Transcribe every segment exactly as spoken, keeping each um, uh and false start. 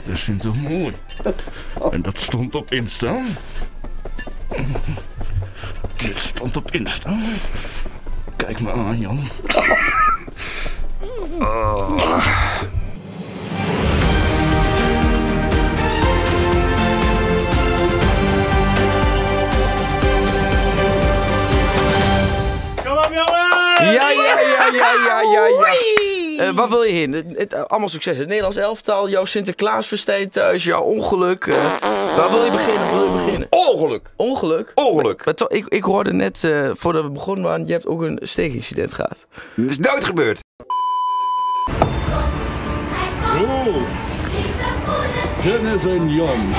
is Sint toch mooi. En dat stond op Insta. Dit stond op Insta. Kijk me aan, Jan. Oh. Ja, ja, ja, ja, ja, ja, ja. Uh, waar wil je heen? Het, het, allemaal succes. Het Nederlands elftal, jouw Sinterklaasfeestijn thuis, jouw ongeluk. Uh, waar wil je beginnen? Waar wil je beginnen? Ongeluk. Ongeluk? Ongeluk. Maar, maar, ik, ik hoorde net, uh, voordat we begonnen waren, je hebt ook een steekincident gehad. Dat is nooit gebeurd. Oh, Dennis en Jan.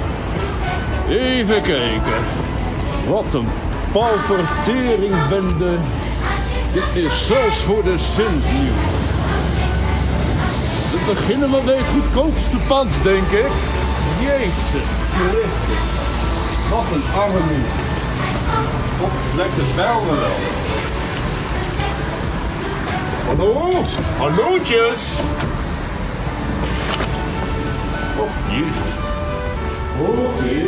Even kijken. Wat een pauperteringbende. Dit is zelfs voor de Sint nieuw. We beginnen met het goedkoopste pand, denk ik. Jezus Christus. Wat een armoede. Op lekker bijlen wel. Hallo? Hallootjes. Oh, jezus. Oké.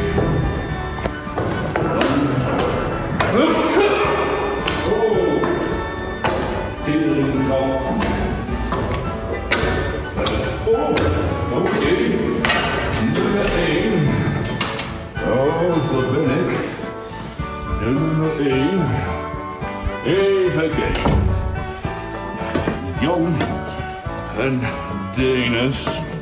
Oh. Teringval. Oh, oké. Nummer één. Oh, dat ben ik. Nummer één. Even kijken. Jan en Dennis.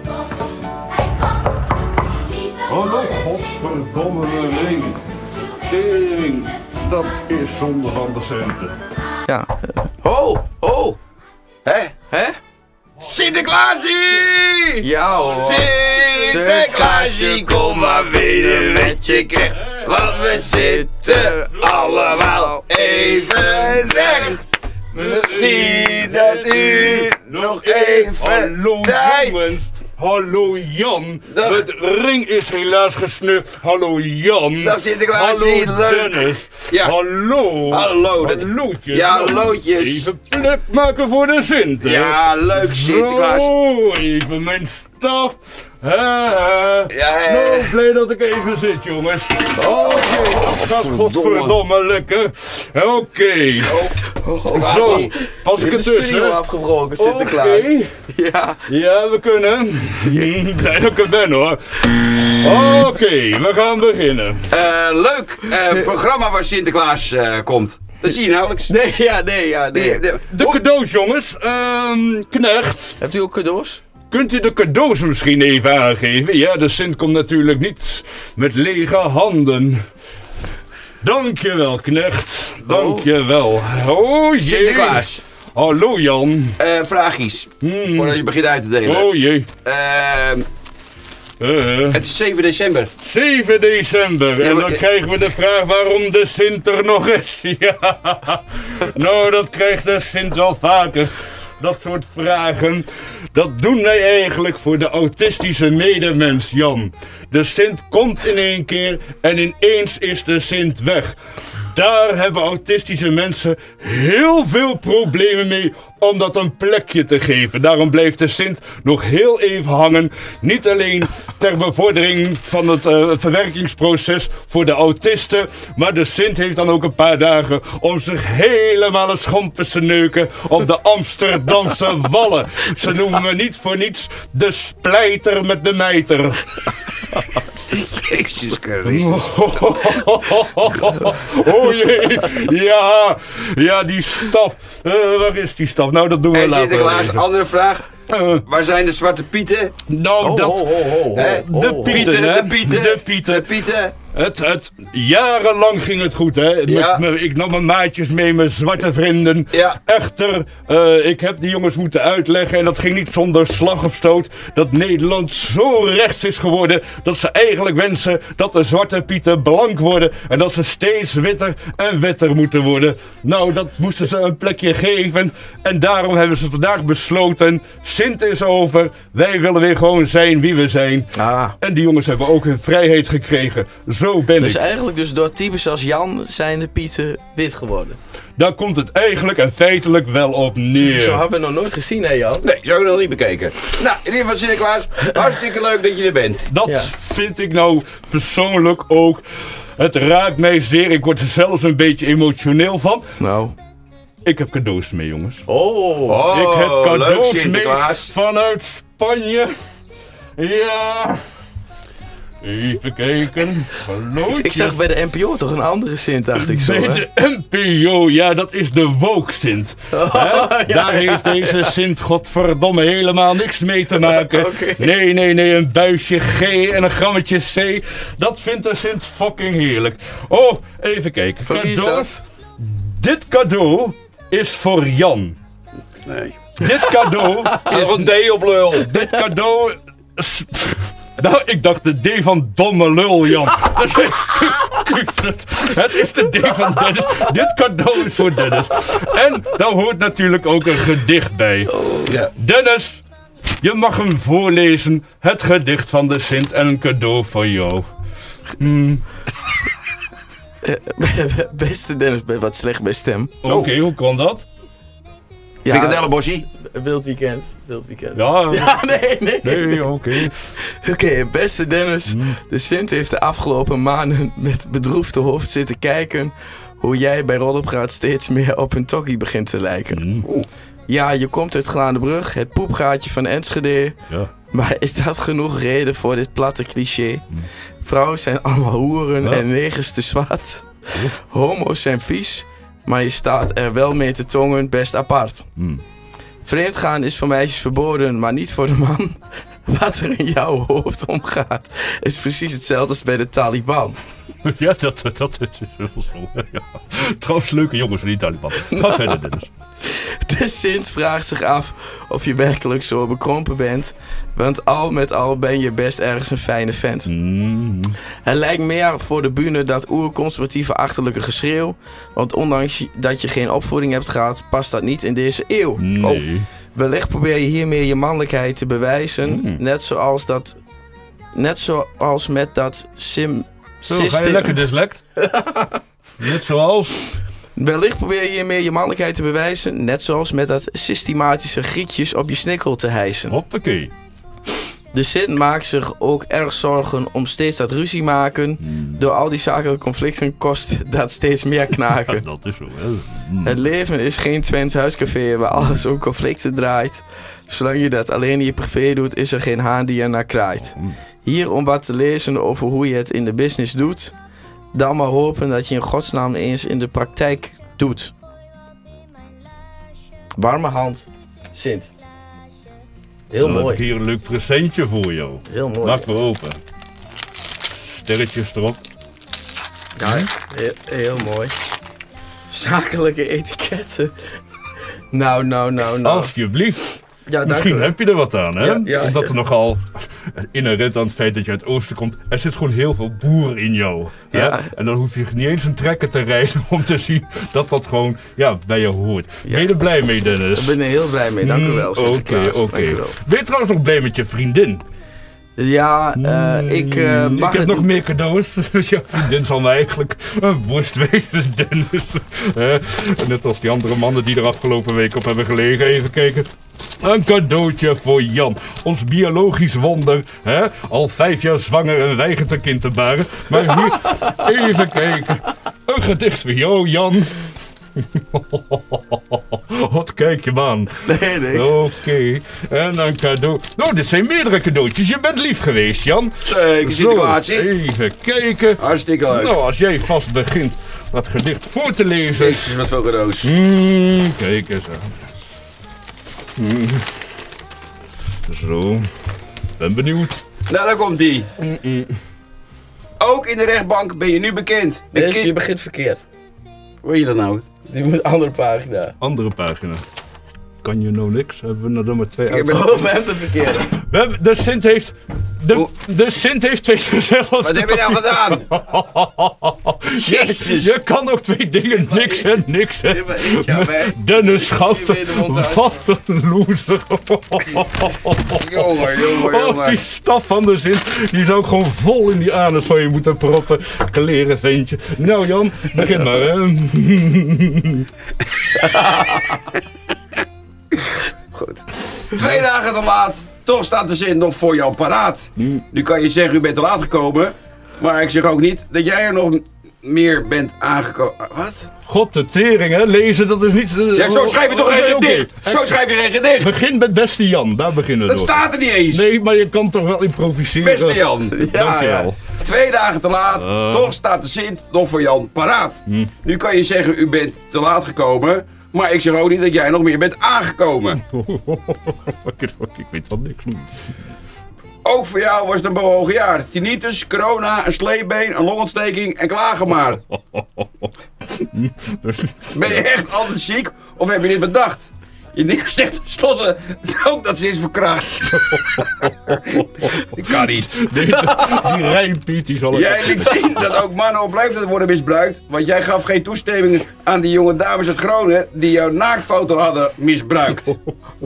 Oh, godverdomme ring. Tering, dat is zonde van de centen. Ja. Oh, oh. Hè? Hè? Sinterklaasie! Ja hoor. Sinterklaasie, kom maar binnen met je knecht. Want we zitten allemaal even recht. Misschien dat u nog even Hallo tijd. jongens. Hallo Jan. Dag. De ring is helaas gesnukt. Hallo Jan. Dag Sinterklaasie, Hallo leuk. Dennis. Ja. Hallo. Hallo. dat- Hallootjes. Ja, Nou, hallootjes. Even plek maken voor de Sint. hè? Ja, leuk Sinterklaas. Zo, even mijn staf. Hè, hè. Ja, hè. Nou, blij dat ik even zit, jongens. Oké, dat gaat godverdomme lekker. Oké. Zo, pas ik Dit er is de studio tussen. afgebroken, Sinterklaas. Oké. Ja. Ja, we kunnen. Blij dat ik er ben, hoor. Oké, we gaan beginnen. Eh, leuk eh, programma waar Sinterklaas eh, komt. Dat zie je nauwelijks. Nee, ja, nee, ja, nee. De- de- De cadeaus, jongens. Ehm, Knecht. Hebt u ook cadeaus? Kunt u de cadeaus misschien even aangeven? Ja, de Sint komt natuurlijk niet met lege handen. Dankjewel, Knecht. Dankjewel. Oh jee. Sinterklaas. Hallo, Jan. Eh vraagjes. Voordat je begint uit te delen. Oh jee. Eh, Eh, het is zeven december. zeven december. En maar- dan krijgen we de vraag waarom de Sint er nog is. Ja. Nou, dat krijgt de Sint wel vaker. Dat soort vragen. Dat doen wij eigenlijk voor de autistische medemens, Jan. De Sint komt in één keer en ineens is de Sint weg. Daar hebben autistische mensen heel veel problemen mee om dat een plekje te geven. Daarom blijft de Sint nog heel even hangen. Niet alleen ter bevordering van het uh, verwerkingsproces voor de autisten. Maar de Sint heeft dan ook een paar dagen om zich helemaal een schompers te neuken op de Amsterdamse wallen. Ze noemen me niet voor niets de splijter met de mijter. Jezus Christus. Oh jee, ja, ja die staf. Uh, waar is die staf? Nou, dat doen we En later. Sinterklaas, even. andere vraag. Uh, Waar zijn de zwarte pieten? nou, Oh, dat... oh, oh, oh, Hè? oh, De oh. Pieten, hè? de pieten. De Pieten. De pieten. Het, het, jarenlang ging het goed, hè. Met Ja. me- ik nam mijn maatjes mee, mijn zwarte vrienden. Ja. Echter, eh, ik heb die jongens moeten uitleggen, en dat ging niet zonder slag of stoot, dat Nederland zo rechts is geworden, dat ze eigenlijk wensen dat de zwarte pieten blank worden, en dat ze steeds witter en witter moeten worden. Nou, dat moesten ze een plekje geven, en daarom hebben ze vandaag besloten, Sint is over, wij willen weer gewoon zijn wie we zijn. Ah. En die jongens hebben ook hun vrijheid gekregen. Zo Zo ben Dus ik. eigenlijk dus door types als Jan zijn de Pieten wit geworden. Daar komt het eigenlijk en feitelijk wel op neer. Zo hebben we nog nooit gezien, hè Jan? Nee, zo heb ik nog niet bekeken. Nou, in ieder geval Sinterklaas, hartstikke leuk dat je er bent. Dat Ja. vind ik nou persoonlijk ook. Het raakt mij zeer. Ik word er zelfs een beetje emotioneel van. Nou. Ik heb cadeaus mee, jongens. Oh. Oh, ik heb leuk cadeaus mee Sinterklaas. vanuit Spanje. Ja. Even kijken. Hallo. Ik zag bij de N P O toch een andere Sint, dacht ik zo, Bij hè? de N P O, ja, dat is de woke-Sint. Hè? Daar heeft deze Sint godverdomme helemaal niks mee te maken. Oké. Nee, nee, nee, een buisje G en een grammetje C. Dat vindt de Sint fucking heerlijk. Oh, even kijken. Van wie is Cadeau. dat? Dit cadeau is voor Jan. Nee. Dit cadeau Nog is... een D op lul. Dit cadeau... is- Nou, ik dacht de D van domme lul, Jan. Dat is excuses. Het is de D van Dennis. Dit cadeau is voor Dennis. En daar hoort natuurlijk ook een gedicht bij. Ja. Dennis, je mag hem voorlezen. Het gedicht van de Sint en een cadeau voor jou. Hmm, Beste Dennis, ben wat slecht bij stem. Oké, hoe kan dat? Ja, Frikadellenbossie. wild weekend. Wild weekend. Ja, Ja, nee, nee. nee, oké. Oké, beste Dennis. De Sint heeft de afgelopen maanden met bedroefde hoofd zitten kijken hoe jij bij Roddelpraat steeds meer op een tokkie begint te lijken. Hmm, Ja, je komt uit Glaandenbrug, het poepgaatje van Enschede. ja. Maar is dat genoeg reden voor dit platte cliché? Vrouwen zijn allemaal hoeren Ja. en negers te zwart. Homo's zijn vies, maar je staat er wel mee te tongen best apart. Hmm. Vreemdgaan is voor meisjes verboden, maar niet voor de man. Wat er in jouw hoofd omgaat, is precies hetzelfde als bij de Taliban. Ja, dat, dat is wel zo. Ja. Trouwens, leuke jongens van die Taliban. Ga verder, Dennis. De Sint vraagt zich af of je werkelijk zo bekrompen bent, want al met al ben je best ergens een fijne vent. Hmm. Het lijkt meer voor de bühne dat oerconservatieve achterlijke geschreeuw, want ondanks dat je geen opvoeding hebt gehad, past dat niet in deze eeuw. Oh, Nee. wellicht probeer je hiermee je mannelijkheid te bewijzen, Mm. net zoals dat, net zoals met dat sim... Zo, ga je systeem- lekker dyslect? Net zoals... Wellicht probeer je hiermee je mannelijkheid te bewijzen, net zoals met dat systematische grietjes op je snikkel te hijsen. Hoppakee. De Sint maakt zich ook erg zorgen om steeds dat ruzie maken. Door al die zakelijke conflicten kost dat steeds meer Ja, knaken. dat is zo, hè. Hmm. Het leven is geen Twents huiscafé waar alles om conflicten draait. Zolang je dat alleen in je privé doet, is er geen haan die er naar kraait. Hier om wat te lezen over hoe je het in de business doet. Dan maar hopen dat je in godsnaam eens in de praktijk doet. Warme hand, Sint. Heel Dan heb ik mooi, hier een leuk presentje voor jou. heel mooi. Maak maar open. Sterretjes erop. Ja, heel, heel mooi. Zakelijke etiketten. Nou, nou, nou, nou. Alsjeblieft. Ja, dank Misschien u wel. heb je er wat aan, hè? Ja, ja, Omdat ja. er nogal inherent aan het feit dat je uit het oosten komt. Er zit gewoon heel veel boer in jou. Hè? Ja. En dan hoef je niet eens een trekker te rijden om te zien dat dat gewoon ja, bij je hoort. Ben je er blij mee, Dennis? Daar ben ik heel blij mee, dank u wel, Mm, Oké, Sinterklaas. oké. Dank u wel. Ben je trouwens nog blij met je vriendin? Ja, eh, ik eh, Mm, mag ik heb het nog meer cadeaus. Dus jouw vriendin zal mij eigenlijk een worst wezen, Dennis. Hè? Net als die andere mannen die er afgelopen week op hebben gelegen. Even kijken. Een cadeautje voor Jan. Ons biologisch wonder. Hè? Al vijf jaar zwanger en weigert een kind te baren. Maar hier, even kijken. Een gedicht voor jou, Jan. Wat kijk je me aan. Nee, niks. Oké, en een cadeau. Nou, dit zijn meerdere cadeautjes. Je bent lief geweest, Jan. Zeker, Zo, Sinterklaasje. even kijken. Hartstikke leuk. Nou, als jij vast begint dat gedicht voor te lezen. Jezus, wat veel cadeaus. Mm, kijk eens aan. Mm. Zo, ben benieuwd. Nou, daar komt die. Mm-mm. Ook in de rechtbank ben je nu bekend. De Dus kind- je begint verkeerd. Hoe je dat nou? Die moet andere pagina. Andere pagina. Kan je nou niks? Hebben we er maar twee Ik uit? ben- Oh, we hebben de verkeerde. We hebben, de Sint heeft De, de Sint heeft twee dezelfde. Wat heb je nou gedaan? Jezus. Je, je kan ook twee dingen, niks en niks. Hè. Ja, maar- Dennis Schouten, Je weet hem wel wat een loser. Jongen, jongen, Oh, jongen. die staf van de Sint, die zou ik gewoon vol in die anus van je moeten proppen. Kleren ventje. Nou Jan, begin maar hè. Goed. Twee dagen te laat. Toch staat de zin nog voor jou paraat. Nu kan je zeggen, u bent te laat gekomen. Maar ik zeg ook niet dat jij er nog meer bent aangekomen. Wat? God de tering hè, lezen dat is niet... uh, Ja, zo schrijf je toch oké, geen oké. gedicht? Zo schrijf je geen gedicht. Begin met beste Jan, daar beginnen we Dat door. staat er niet eens. Nee, maar je kan toch wel improviseren. Beste Jan. Dankjewel. Twee dagen te laat, Uh. toch staat de Sint nog voor Jan paraat. Nu kan je zeggen, u bent te laat gekomen. Maar ik zeg ook niet dat jij nog meer bent aangekomen. ik, ik weet van niks. Ook voor jou was het een bewogen jaar. Tinnitus, corona, een sleepbeen, een longontsteking en klagen maar. Ben je echt altijd ziek of heb je dit bedacht? Je neer zegt tenslotte ook dat ze is verkracht. Ik kan niet. Die, die rijmpiet die zal ik... Jij liet zien dat ook mannen op leeftijd worden misbruikt. Want jij gaf geen toestemming aan die jonge dames uit Groningen die jouw naaktfoto hadden misbruikt.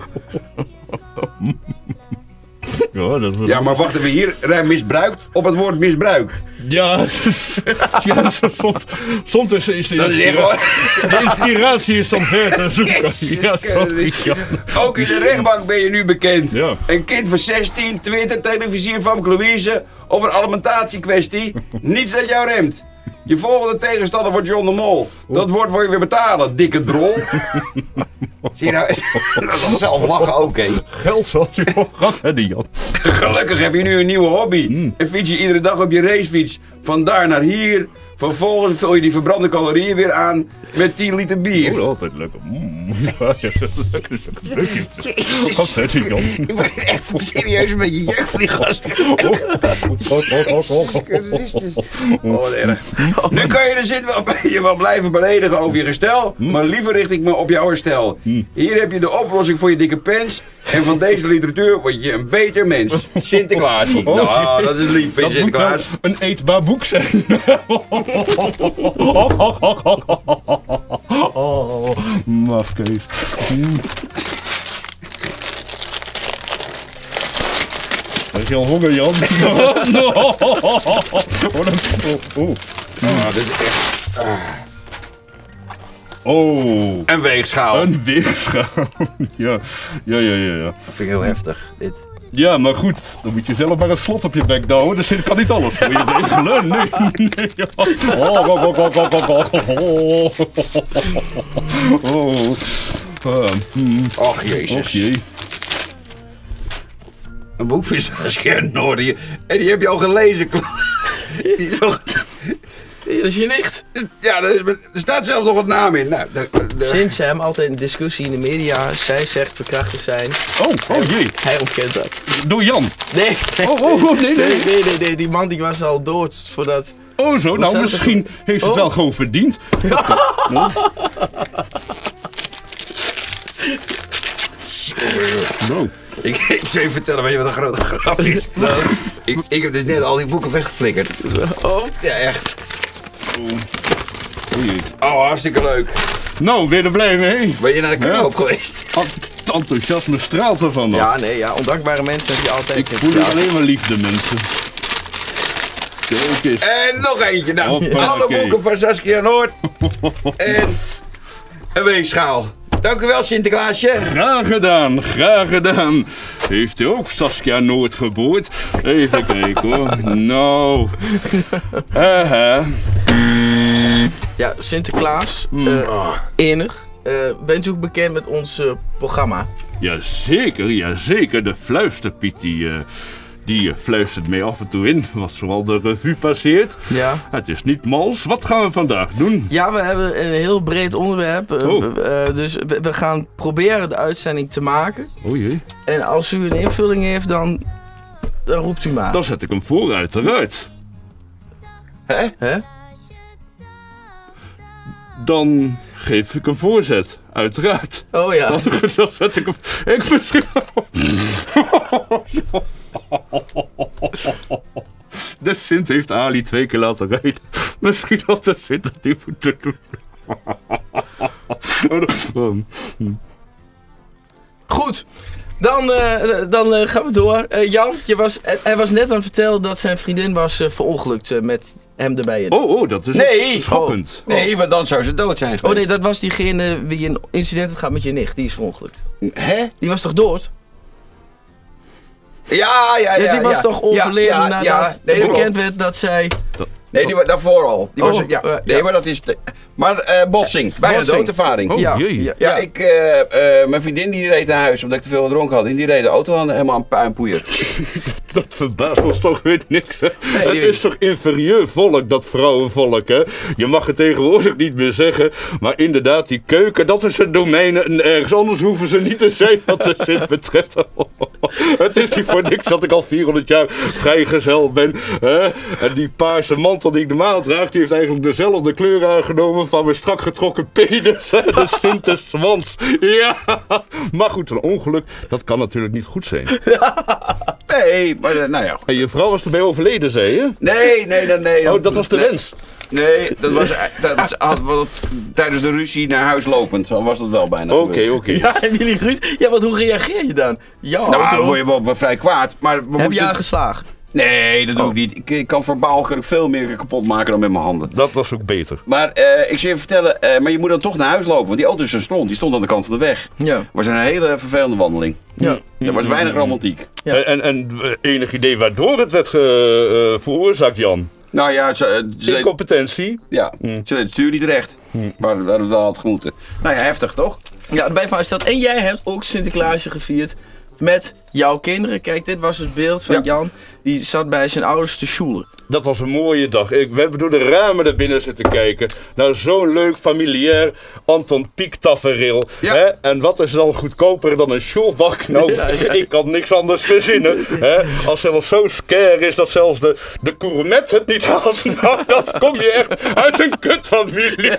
Ja, dat is... Ja, maar wacht even, hier rijm misbruikt op het woord misbruikt. Ja, ja soms, soms is, is, de Dat is echt inspira- de inspiratie is dan ver te zoeken. Jezus Ja, sorry. Christus. Ja. Ook in de rechtbank ben je nu bekend. Ja. Een kind van zestien, Twitter, televisier van Louise over een alimentatiekwestie. Niets dat jou remt. Je volgende tegenstander wordt John de Mol. Dat woord wil je weer betalen, dikke drol. Zie je nou, dat is zelf lachen ook, hè. Geld zat je nog gehad, hè, die Jan. Gelukkig heb je nu een nieuwe hobby. En fiets je iedere dag op je racefiets. Van daar naar hier. Vervolgens vul je die verbrande calorieën weer aan met tien liter bier. Oh, altijd lekker. Mm. Ja, ja, lekker, lekker. Jezus. Wat zei die Jan? Ik ben echt serieus een beetje juk voor die gast. Oh, wat erg. Nu kan je de zin wel, je wel blijven beledigen over je gestel, maar liever richt ik me op jouw herstel. Hier heb je de oplossing voor je dikke pens. En van deze literatuur word je een beter mens. Sinterklaas. Nou, dat is lief, vind je Dat moet Sinterklaas. wel een eetbaar boek zijn. Oh, mafkees. Heb je al honger, Jan? Oh, dan- oh, oh. Nou, dit is echt Oh, een weegschaal. een weegschaal. Ja, ja, ja, ja, ja. Dat vind ik heel heftig, dit. Ja, maar goed, dan moet je zelf maar een slot op je bek douwen. Dus ik kan niet alles voor je regelen. Nee, nee. Ja. Oh, oh, oh, oh, oh, oh, oh. Oh. Ah, hmm. Och, jezus. Och jee. Een boek van Saskia Noorden. En die heb je al gelezen. Die is nog- Dat is je nicht. Ja, er, is- er staat zelfs nog een naam in. Nou, de, de- Sinds hem altijd een discussie in de media. Zij zegt verkracht te zijn. Oh, oh jee. Hij ontkent dat. Door Jan. Nee, nee, Oh, oh, oh, nee, nee. nee, nee, nee, nee. Die man die was al dood voordat... Oh zo, nou staat het misschien heeft het Oh. wel gewoon verdiend. Nou, ik, ik zal je vertellen, weet je wat een grote grap is? Nou, ik, ik heb dus net al die boeken weggeflikkerd. Oh, Ja, echt. oh jee. Oh, hartstikke leuk. Nou, weer er blij mee. Ben je naar de kringloop Ja. geweest? Het enthousiasme straalt ervan af. ja, nee, ja. Ondankbare mensen heb je altijd. Ik voel hier alleen maar liefde, mensen. Kijk eens. En nog eentje. Nou, Hoppakee. alle boeken van Saskia Noord. En een weegschaal. Dank u wel, Sinterklaasje. Graag gedaan, graag gedaan. Heeft u ook Saskia Noord geboord? Even kijken hoor. Nou. Haha. Ja, Sinterklaas. eh enig. Eh, bent u ook bekend met ons eh, programma? Jazeker, jazeker. De fluisterpiet die, eh, die eh, fluistert mij af en toe in. Wat zoal de revue passeert. Ja. Het is niet mals. Wat gaan we vandaag doen? Ja, we hebben een heel breed onderwerp. eh, Oh. eh, dus we, we gaan proberen de uitzending te maken. O jee. En als u een invulling heeft, dan, dan roept u maar. Dan zet ik hem voor, uiteraard. Hè? Hè? Dan geef ik een voorzet, uiteraard. Oh ja. Dan zet ik hem... Ik verschil... De Sint heeft Ali twee keer laten rijden. Misschien had de Sint dat niet moeten doen. Goed. Dan, uh, dan uh, gaan we door. Uh, Jan, je was, hij was net aan het vertellen dat zijn vriendin was uh, verongelukt uh, met hem erbij. In. Oh, oh, dat is Nee. schokkend. Oh. Nee, want dan zou ze dood zijn Oh geweest. nee, dat was diegene wie een incident had gehad met je nicht. Die is verongelukt. Hè? Die was toch dood? Ja, ja, ja. Ja, die was ja. toch overleden ja, ja, nadat ja. Nee, dat bekend klopt. werd dat zij... Nee, die was daarvoor al. Die was, Oh, ja. uh, Nee, ja. maar dat is... De, maar uh, botsing. Bijna Botsing. doodervaring. Oh, ja, jee. ja, Ja, ja. ik, uh, uh, mijn vriendin die reed naar huis omdat ik te veel gedronken had. En die reed de auto aan, helemaal aan puinpoeier. Dat verbaast ons toch weer niks, hè? Het die- is toch inferieur volk, dat vrouwenvolk, hè? Je mag het tegenwoordig niet meer zeggen. Maar inderdaad, die keuken, dat is het domein. En ergens anders hoeven ze niet te zijn wat de Sint betreft. Het is niet voor niks dat ik al vierhonderd jaar vrijgezel ben. Hè? En die paarse mantel die ik normaal draag, die heeft eigenlijk dezelfde kleur aangenomen van mijn strak getrokken penis. Hè? De Sintes zwans. Ja, maar goed, een ongeluk, dat kan natuurlijk niet goed zijn. Nee, maar uh, nou ja. En je vrouw was erbij overleden, zei je? Nee, nee, nee. nee Oh, dat was de nee, wens. Nee, dat was, dat was had wel tijdens de ruzie naar huis lopend. Zo was dat wel bijna Oké, gebeurd. oké. Ja, en jullie ruzie. Ja, want hoe reageer je dan? Jouw Nou, auto. dan word je wel wel vrij kwaad. Maar we Heb je moesten... haar geslagen? Nee, dat doe ik niet. Ik, ik kan verbaal veel meer kapot maken dan met mijn handen. Dat was ook beter. Maar uh, ik zal je vertellen, uh, maar je moet dan toch naar huis lopen. Want die auto is er stond. Die stond aan de kant van de weg. Ja. Het was een hele vervelende wandeling. Ja. Er was weinig romantiek. Ja. En, en, en uh, enig idee waardoor het werd ge, uh, veroorzaakt, Jan? Nou ja, ze, ze deed, Incompetentie. ja, ze deed het stuur niet recht. Maar dat wel had gemoeten. Nou ja, heftig toch? Ja, het bijval is dat. En jij hebt ook Sinterklaasje gevierd met jouw kinderen. Kijk, dit was het beeld van Ja. Jan. Die zat bij zijn ouders te sjoelen. Dat was een mooie dag. Ik, we hebben door de ramen naar binnen zitten kijken. Nou, zo'n leuk familiair Anton Pieck tafereel. Ja. Hè? En wat is dan goedkoper dan een sjoelbak? Nou, Ja, ja. ik kan niks anders verzinnen. Hè? Als zelfs zo scare is dat zelfs de, de gourmet het niet haalt. Nou, dan kom je echt uit een kutfamilie.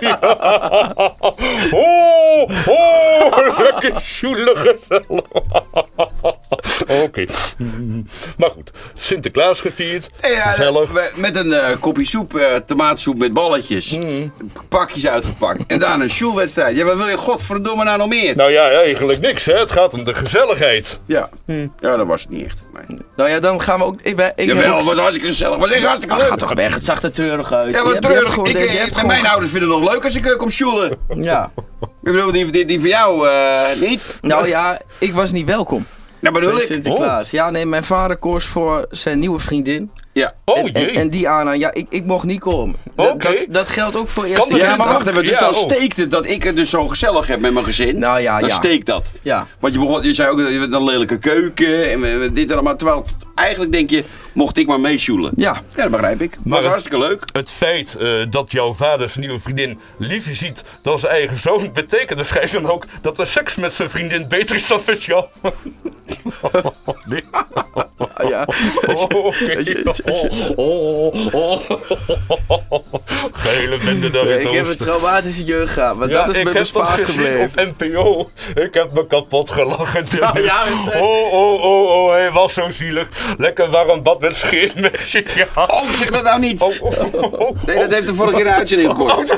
Oh, oh, lekker sjoelen gezellig. Oké. Maar goed, Sinterklaas gevierd. Ja, Gezellig. we- met een uh, kopje soep, uh, tomatensoep met balletjes. Pakjes uitgepakt. En daarna een sjoelwedstrijd. Ja, wat wil je godverdomme nou nog meer? Nou ja, eigenlijk niks, hè. Het gaat om de gezelligheid. Ja. Ja, dat was het niet echt. Nee. Nou ja, dan gaan we ook... Ik ben, ik heb Jawel, ook- het was hartstikke gezellig. Het was echt hartstikke Ah, leuk. ga toch weg, het zag er treurig uit. Ja, Je wat hebt- je hebt treurig. gewoon- Ik, je ik, hebt mijn gewoon- ouders vinden het nog leuk als ik uh, kom sjoelen. Ja. Ik bedoel, die, die, die van jou uh, niet? Nou ja, ik was niet welkom Nou bedoel bij ik. Sinterklaas. Ja, nee, mijn vader koos voor zijn nieuwe vriendin. Ja. Oh en, en, jee. en die aan, ja, ik, ik mocht niet komen. Dat, Oké. dat, dat geldt ook voor eerste dat Ja, is maar dan- wacht even. Dus Ja, dan oh. steekt het dat ik het dus zo gezellig heb met mijn gezin. Nou ja, dan ja. steekt dat. Ja. Want je, begon, je zei ook dat je een lelijke keuken en we- we dit en dat. Maar terwijl het- eigenlijk denk je, mocht ik maar meesjoelen. Ja. Ja, dat begrijp ik. Maar was het- hartstikke leuk. Het feit eh, dat jouw vader zijn nieuwe vriendin liever ziet dan zijn eigen zoon, betekent waarschijnlijk dan ook dat de seks met zijn vriendin beter is dan met jou. Nee. Ah, ja. Oh, oké. Oh, oh, oh. Gele bende daar in Ik heb een traumatische jeugd gehad, maar dat is ik me heb bespaard dat gezien gebleven. op N P O. Ik heb me kapot gelachen. Ja, ja, is- oh, oh, oh, oh, hij was zo zielig. Lekker warm bad met scheermesje. Ja. Oh, zeg dat nou niet. Oh, oh, oh, oh. Nee, dat heeft de vorige keer een uitzending gekost.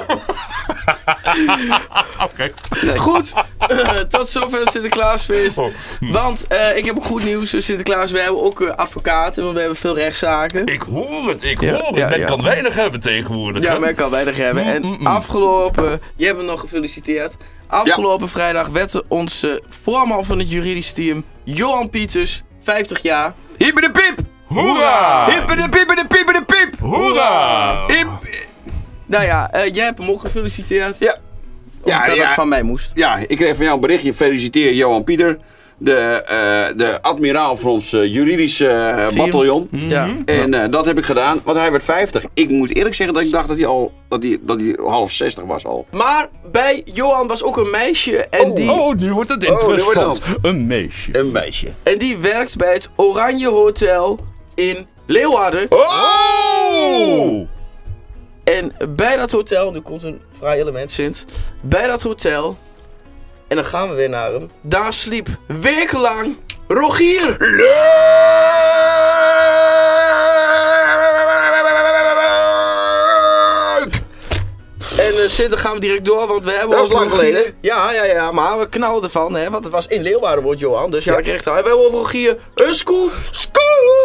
Oké. Goed, eh, tot zover het Sinterklaasfeest. Oh. Want eh, ik heb ook goed nieuws, eh, Sinterklaas. We hebben ook eh, advocaten, want we hebben veel rechtszaken. Ik hoor het, ik Ja, hoor het. ja, Men ja. kan weinig hebben tegenwoordig. Ja, hè? men kan weinig hebben. En afgelopen, jij hebt hem nog gefeliciteerd. Afgelopen vrijdag werd onze voorman van het juridisch team, Johan Pieters, vijftig jaar. Hippe de piep. Hoera! Hippe de piep de piep de piep. Hoera! Hip. Nou ja, eh, jij hebt hem ook gefeliciteerd. Ja. Ja, Omdat ja. het van mij moest. Ja, ik kreeg van jou een berichtje. Feliciteer Johan Pieter. De, eh, de admiraal van ons eh, juridische eh, Team. bataljon. Ja. En eh, dat heb ik gedaan, want hij werd vijftig. Ik moet eerlijk zeggen dat ik dacht dat hij al dat hij, dat hij half zestig was al. Maar bij Johan was ook een meisje en, die, Oh, nu wordt het Oh, nu wordt interessant. het Een meisje. Een meisje. en die werkt bij het Oranje Hotel in Leeuwarden. Oh! En bij dat hotel, nu komt een vrij element, Sint. Bij dat hotel, en dan gaan we weer naar hem. Daar sliep wekenlang Rogier. Leuk! Sint, dan gaan we direct door, want we hebben... Dat was lang Rogier. geleden. Ja, ja, ja, maar we knallen ervan, hè, want het was in Leeuwarden, Johan. Dus ja, ja. Ik kreeg het al. En we hebben over Rogier een scoop. Scoop!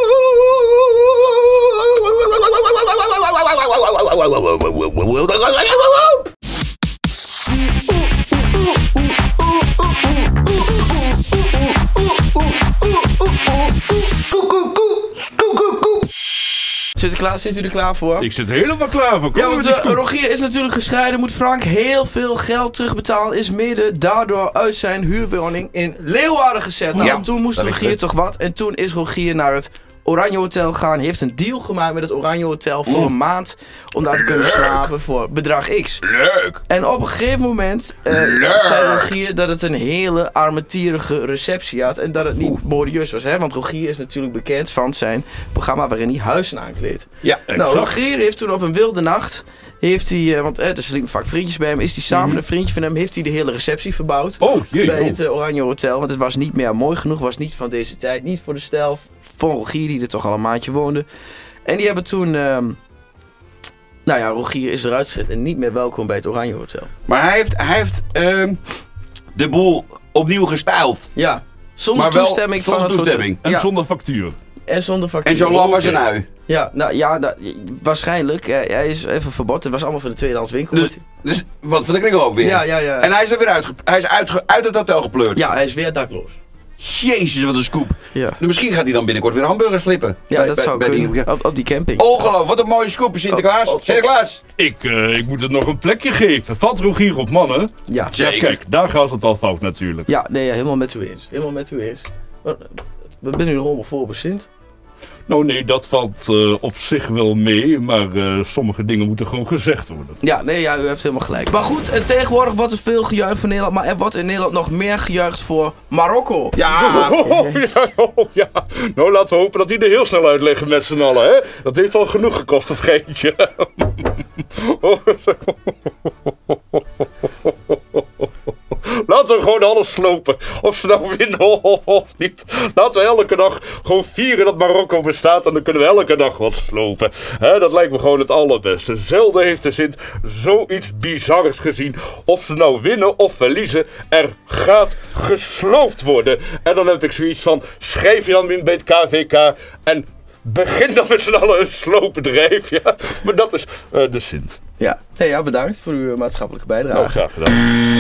Zit u klaar? Zit u er klaar voor? Ik zit helemaal klaar voor. Kom ja, want uh, Rogier is natuurlijk gescheiden. Moet Frank heel veel geld terugbetalen. Is mede daardoor uit zijn huurwoning in Leeuwarden gezet. Nou, ja, toen moest Rogier toch wat. En toen is Rogier naar het Oranje Hotel gegaan. Hij heeft een deal gemaakt met het Oranje Hotel voor mm. een maand. Om daar te kunnen slapen voor bedrag X. Leuk! En op een gegeven moment uh, zei Rogier dat het een hele armetierige receptie had. En dat het niet modieus was. Hè? Want Rogier is natuurlijk bekend van zijn programma waarin hij huizen aankleedt. Ja, nou, Rogier heeft toen op een wilde nacht... Heeft hij, uh, want eh, er sliepen vaak vriendjes bij hem, is hij samen met mm-hmm. een vriendje van hem, heeft hij de hele receptie verbouwd. Oh, jee, bij oh. het uh, Oranje Hotel, want het was niet meer mooi genoeg, was niet van deze tijd, niet voor de stijl, voor Rogier die er toch al een maandje woonde. En die hebben toen, uh, nou ja, Rogier is eruit gezet en niet meer welkom bij het Oranje Hotel. Maar hij heeft, hij heeft uh, de boel opnieuw gestyled. Ja, zonder maar wel toestemming zonder van het toestemming. hotel. En ja. zonder factuur. En zonder factuur. En zo lang was een ui. Ja, nou ja, nou, waarschijnlijk. Uh, hij is even verbod. Het was allemaal van de tweedehands winkel. Dus, dus wat van de kringel ook weer. Ja, ja, ja. En hij is er weer uit, hij is uit, uit het hotel gepleurd. Ja, hij is weer dakloos. Jezus, wat een scoop. Ja. Misschien gaat hij dan binnenkort weer hamburgers flippen. Ja, bij, dat bij, zou bij kunnen. Die, op, op die camping. Ongelooflijk, wat een mooie scoop. Sinterklaas. Oh, oh, oh. Sinterklaas. Ik, uh, ik moet het nog een plekje geven. Valt Rogier op mannen? Ja. Zeker. Ja, kijk, daar gaat het al fout natuurlijk. Ja, nee, ja, helemaal met u eens. Helemaal met u eens. We zijn nu allemaal voor Sint. Nou nee, dat valt uh, op zich wel mee, maar uh, sommige dingen moeten gewoon gezegd worden. Ja, nee, ja, u hebt helemaal gelijk. Maar goed, en tegenwoordig wordt er veel gejuicht voor Nederland, maar er wordt in Nederland nog meer gejuicht voor Marokko. Ja. Oh, oh, ja, oh, ja. Nou, laten we hopen dat die er heel snel uitleggen met z'n allen, hè. Dat heeft al genoeg gekost, dat geintje. Laten we gewoon alles slopen. Of ze nou winnen of, of niet. Laten we elke dag gewoon vieren dat Marokko bestaat. En dan kunnen we elke dag wat slopen. He, dat lijkt me gewoon het allerbeste. Zelden heeft de Sint zoiets bizarrs gezien. Of ze nou winnen of verliezen. Er gaat gesloopt worden. En dan heb ik zoiets van. Schrijf je dan in bij het K V K. En begin dan met z'n allen een sloopbedrijf. Ja. Maar dat is uh, de Sint. Ja. Hey, ja, bedankt voor uw maatschappelijke bijdrage. Nou, graag gedaan.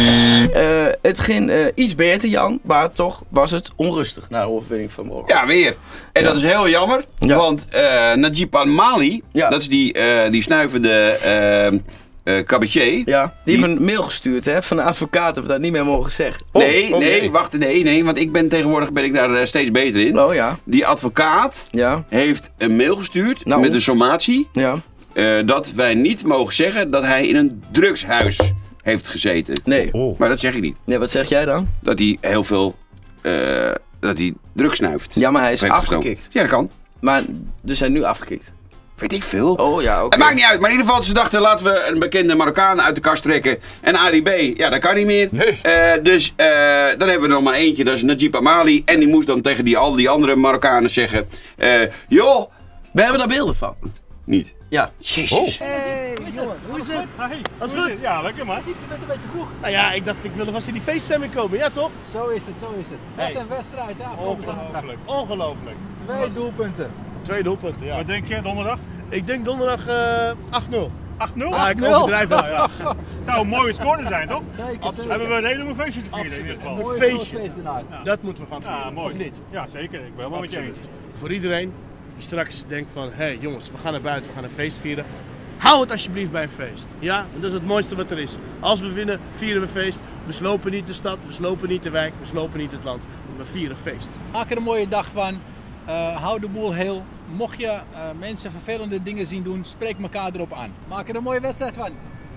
Uh, het ging uh, iets beter, Jan, maar toch was het onrustig na de overwinning van Marokko. Ja, weer. En ja. dat is heel jammer, ja. want uh, Najib Al-Mali, ja. dat is die, uh, die snuivende uh, uh, cabaretier. Ja, die heeft een mail gestuurd hè, van de advocaat, hebben we dat niet meer mogen zeggen. Oh, nee, okay. nee, wacht, nee, nee, want ik ben tegenwoordig ben ik daar uh, steeds beter in. Oh ja. Die advocaat ja. heeft een mail gestuurd nou, met een sommatie. Ja. Uh, dat wij niet mogen zeggen dat hij in een drugshuis heeft gezeten. Nee. Oh. Maar dat zeg ik niet. Nee, wat zeg jij dan? Dat hij heel veel, uh, dat hij drugs snuift. Ja, maar hij is afgekikt. Ja, dat kan. Maar, dus hij is nu afgekikt? Weet ik veel. Oh ja, oké. Okay. Het maakt niet uit, maar in ieder geval, ze dachten, laten we een bekende Marokkaan uit de kast trekken. En A D B, ja, dat kan niet meer. Nee. Uh, dus uh, dan hebben we er nog maar eentje, dat is Najib Al-Mali. En die moest dan tegen die, al die andere Marokkanen zeggen, uh, joh. We hebben daar beelden van. Niet. Ja. Jezus. Oh. Hey, jongen, hoe is het? Hey, Alles goed? Ja, lekker man. Je bent een beetje vroeg. Nou ja, ik dacht ik wilde vast in die feeststemming komen, ja toch? Zo is het, zo is het. Wat hey. een wedstrijd, ja. Ongelooflijk, ongelooflijk. Twee doelpunten. Twee doelpunten, ja. Wat denk je donderdag? Ik denk donderdag uh, acht nul. acht nul? Ja, ik overdrijf wel, ja. Zou een mooie score zijn, toch? Zeker, zeker. Hebben we een hele mooie feestje te vieren in ieder geval. Een feestje. feest ja. Dat moeten we gaan vieren, ja, mooi. of niet? Ja, zeker. Ik ben helemaal met je eens. Voor iedereen die straks denkt van, hé hey, jongens, we gaan naar buiten, we gaan een feest vieren. Hou het alsjeblieft bij een feest. Ja, en dat is het mooiste wat er is. Als we winnen, vieren we feest. We slopen niet de stad, we slopen niet de wijk, we slopen niet het land. We vieren feest. Maak er een mooie dag van. Uh, hou de boel heel. Mocht je uh, mensen vervelende dingen zien doen, spreek elkaar erop aan. Maak er een mooie wedstrijd van.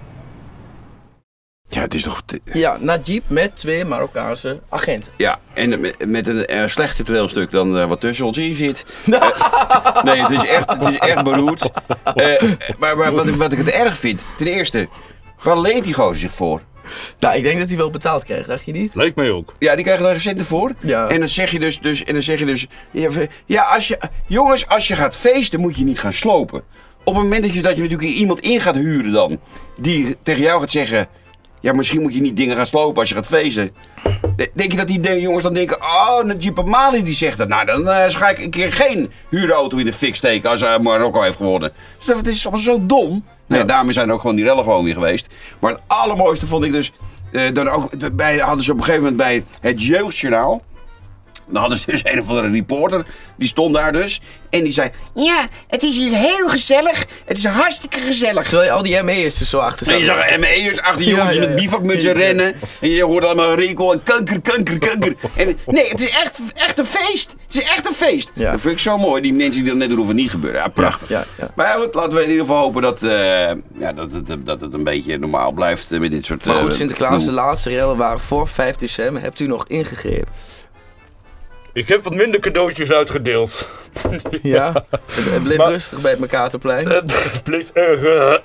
Ja, het is toch... Ja, Najib met twee Marokkaanse agenten. Ja, en met, met een uh, slechter toneelstuk dan uh, wat tussen ons in zit. uh, nee, het is echt, het is echt beroerd. Uh, maar maar wat, wat ik het erg vind, ten eerste, waar leent die gozer zich voor? Nou, ik denk dat hij wel betaald krijgt, dacht je niet? Lijkt mij ook. Ja, die krijgen daar centen voor. Ja. En dan zeg je dus, dus, en dan zeg je dus ja, ja, als je, jongens, als je gaat feesten moet je niet gaan slopen. op het moment dat je, dat je natuurlijk iemand in gaat huren dan, die tegen jou gaat zeggen, ja, misschien moet je niet dingen gaan slopen als je gaat feesten. Denk je dat die jongens dan denken, oh, Najib Amali die zegt dat. Nou, dan uh, ga ik een keer geen huurauto in de fik steken als hij uh, Marokko heeft gewonnen. Dus dat is allemaal zo dom. Nee, ja. Daarmee zijn ook gewoon die rellen gewoon weer geweest. Maar het allermooiste vond ik dus, uh, dan ook, bij, hadden ze op een gegeven moment bij het Jeugdjournaal. Dan hadden ze dus een of andere reporter, die stond daar dus. En die zei, ja, het is hier heel gezellig. Het is hartstikke gezellig. Terwijl je al die M E'ers er zo achter zat. En je zag M E'ers achter jongens ja, ja, ja. met bivakmutsen ja, rennen. En je hoorde allemaal rinkel en kanker, kanker, kanker. En, nee, het is echt, echt een feest. Het is echt een feest. Ja. Dat vind ik zo mooi. Die mensen die dat net doen, hoeven niet gebeuren. Ja, prachtig. Ja, ja, ja. Maar ja, goed, laten we in ieder geval hopen dat, uh, ja, dat, het, dat het een beetje normaal blijft met dit soort... Maar goed, Sinterklaas, uh, de laatste rellen waren voor vijf december. Hebt u nog ingegrepen? Ik heb wat minder cadeautjes uitgedeeld. Ja, het, het bleef maar, rustig bij het Mercatorplein. Het bleef erg... Uh...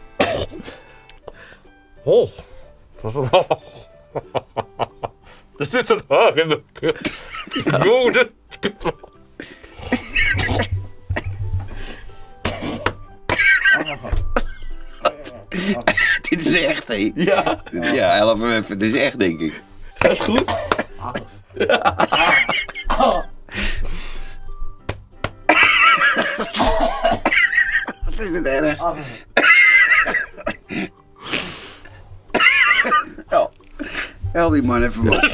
Oh. Er zit een haar in de... Rode... Dit is echt, hé. Ja. Ja, help hem even. Dit is echt, denk ik. Gaat het goed? Ja. Oh. Wat is dit erg? Help. Help die man even op.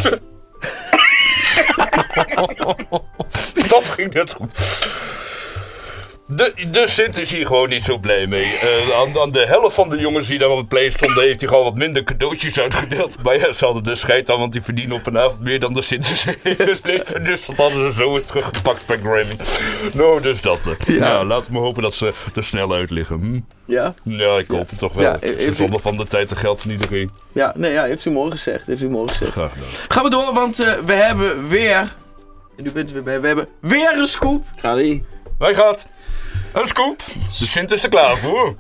Dat ging net goed. De, de Sint is hier gewoon niet zo blij mee. Uh, aan, aan de helft van de jongens die daar op het play stonden, heeft hij gewoon wat minder cadeautjes uitgedeeld. Maar ja, ze hadden dus scheid aan, want die verdienen op een avond meer dan de Sint is leven. Dus dat hadden ze zo weer teruggepakt bij Grammy. Nou, dus dat. Uh. Ja. Nou, laten we hopen dat ze er snel uit liggen. Hm? Ja? Ja, ik hoop ja. het toch wel. Ja, zonder van de tijd en geld van iedereen. Ja, nee, ja, heeft u mooi gezegd. Heeft u mooi gezegd. Graag gedaan. Gaan we door, want uh, we hebben weer... En u bent er weer bij. We hebben weer een scoop. Ga die. Wij gaat. Een scoop. De Sint is er klaar voor.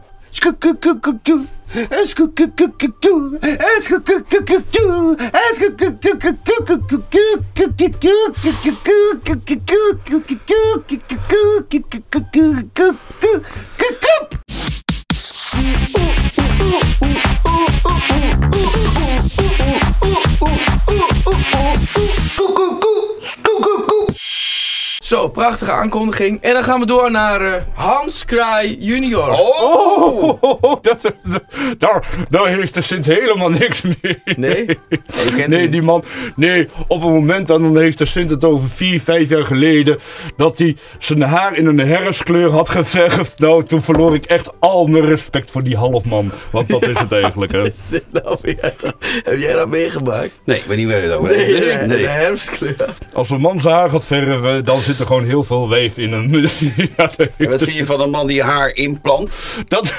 Zo, prachtige aankondiging. En dan gaan we door naar uh, Hans Kraai junior. Oh, oh, oh, oh dat, dat, daar, daar heeft de Sint helemaal niks mee. Nee? Nee, nee die man. Nee, op een moment dan heeft de Sint het over vier, vijf jaar geleden. Dat hij zijn haar in een herfstkleur had geverfd. Nou, toen verloor ik echt al mijn respect voor die halfman. Want dat is het eigenlijk, hè. Is dit nou weer? Heb jij dat meegemaakt? Nee, ik weet niet waar je het over hebt. Nee, nee, nee. De herfstkleur. Als een man zijn haar gaat verven, dan zit er gewoon heel veel weef in hem. Ja, en wat vind je van een man die haar inplant? Dat...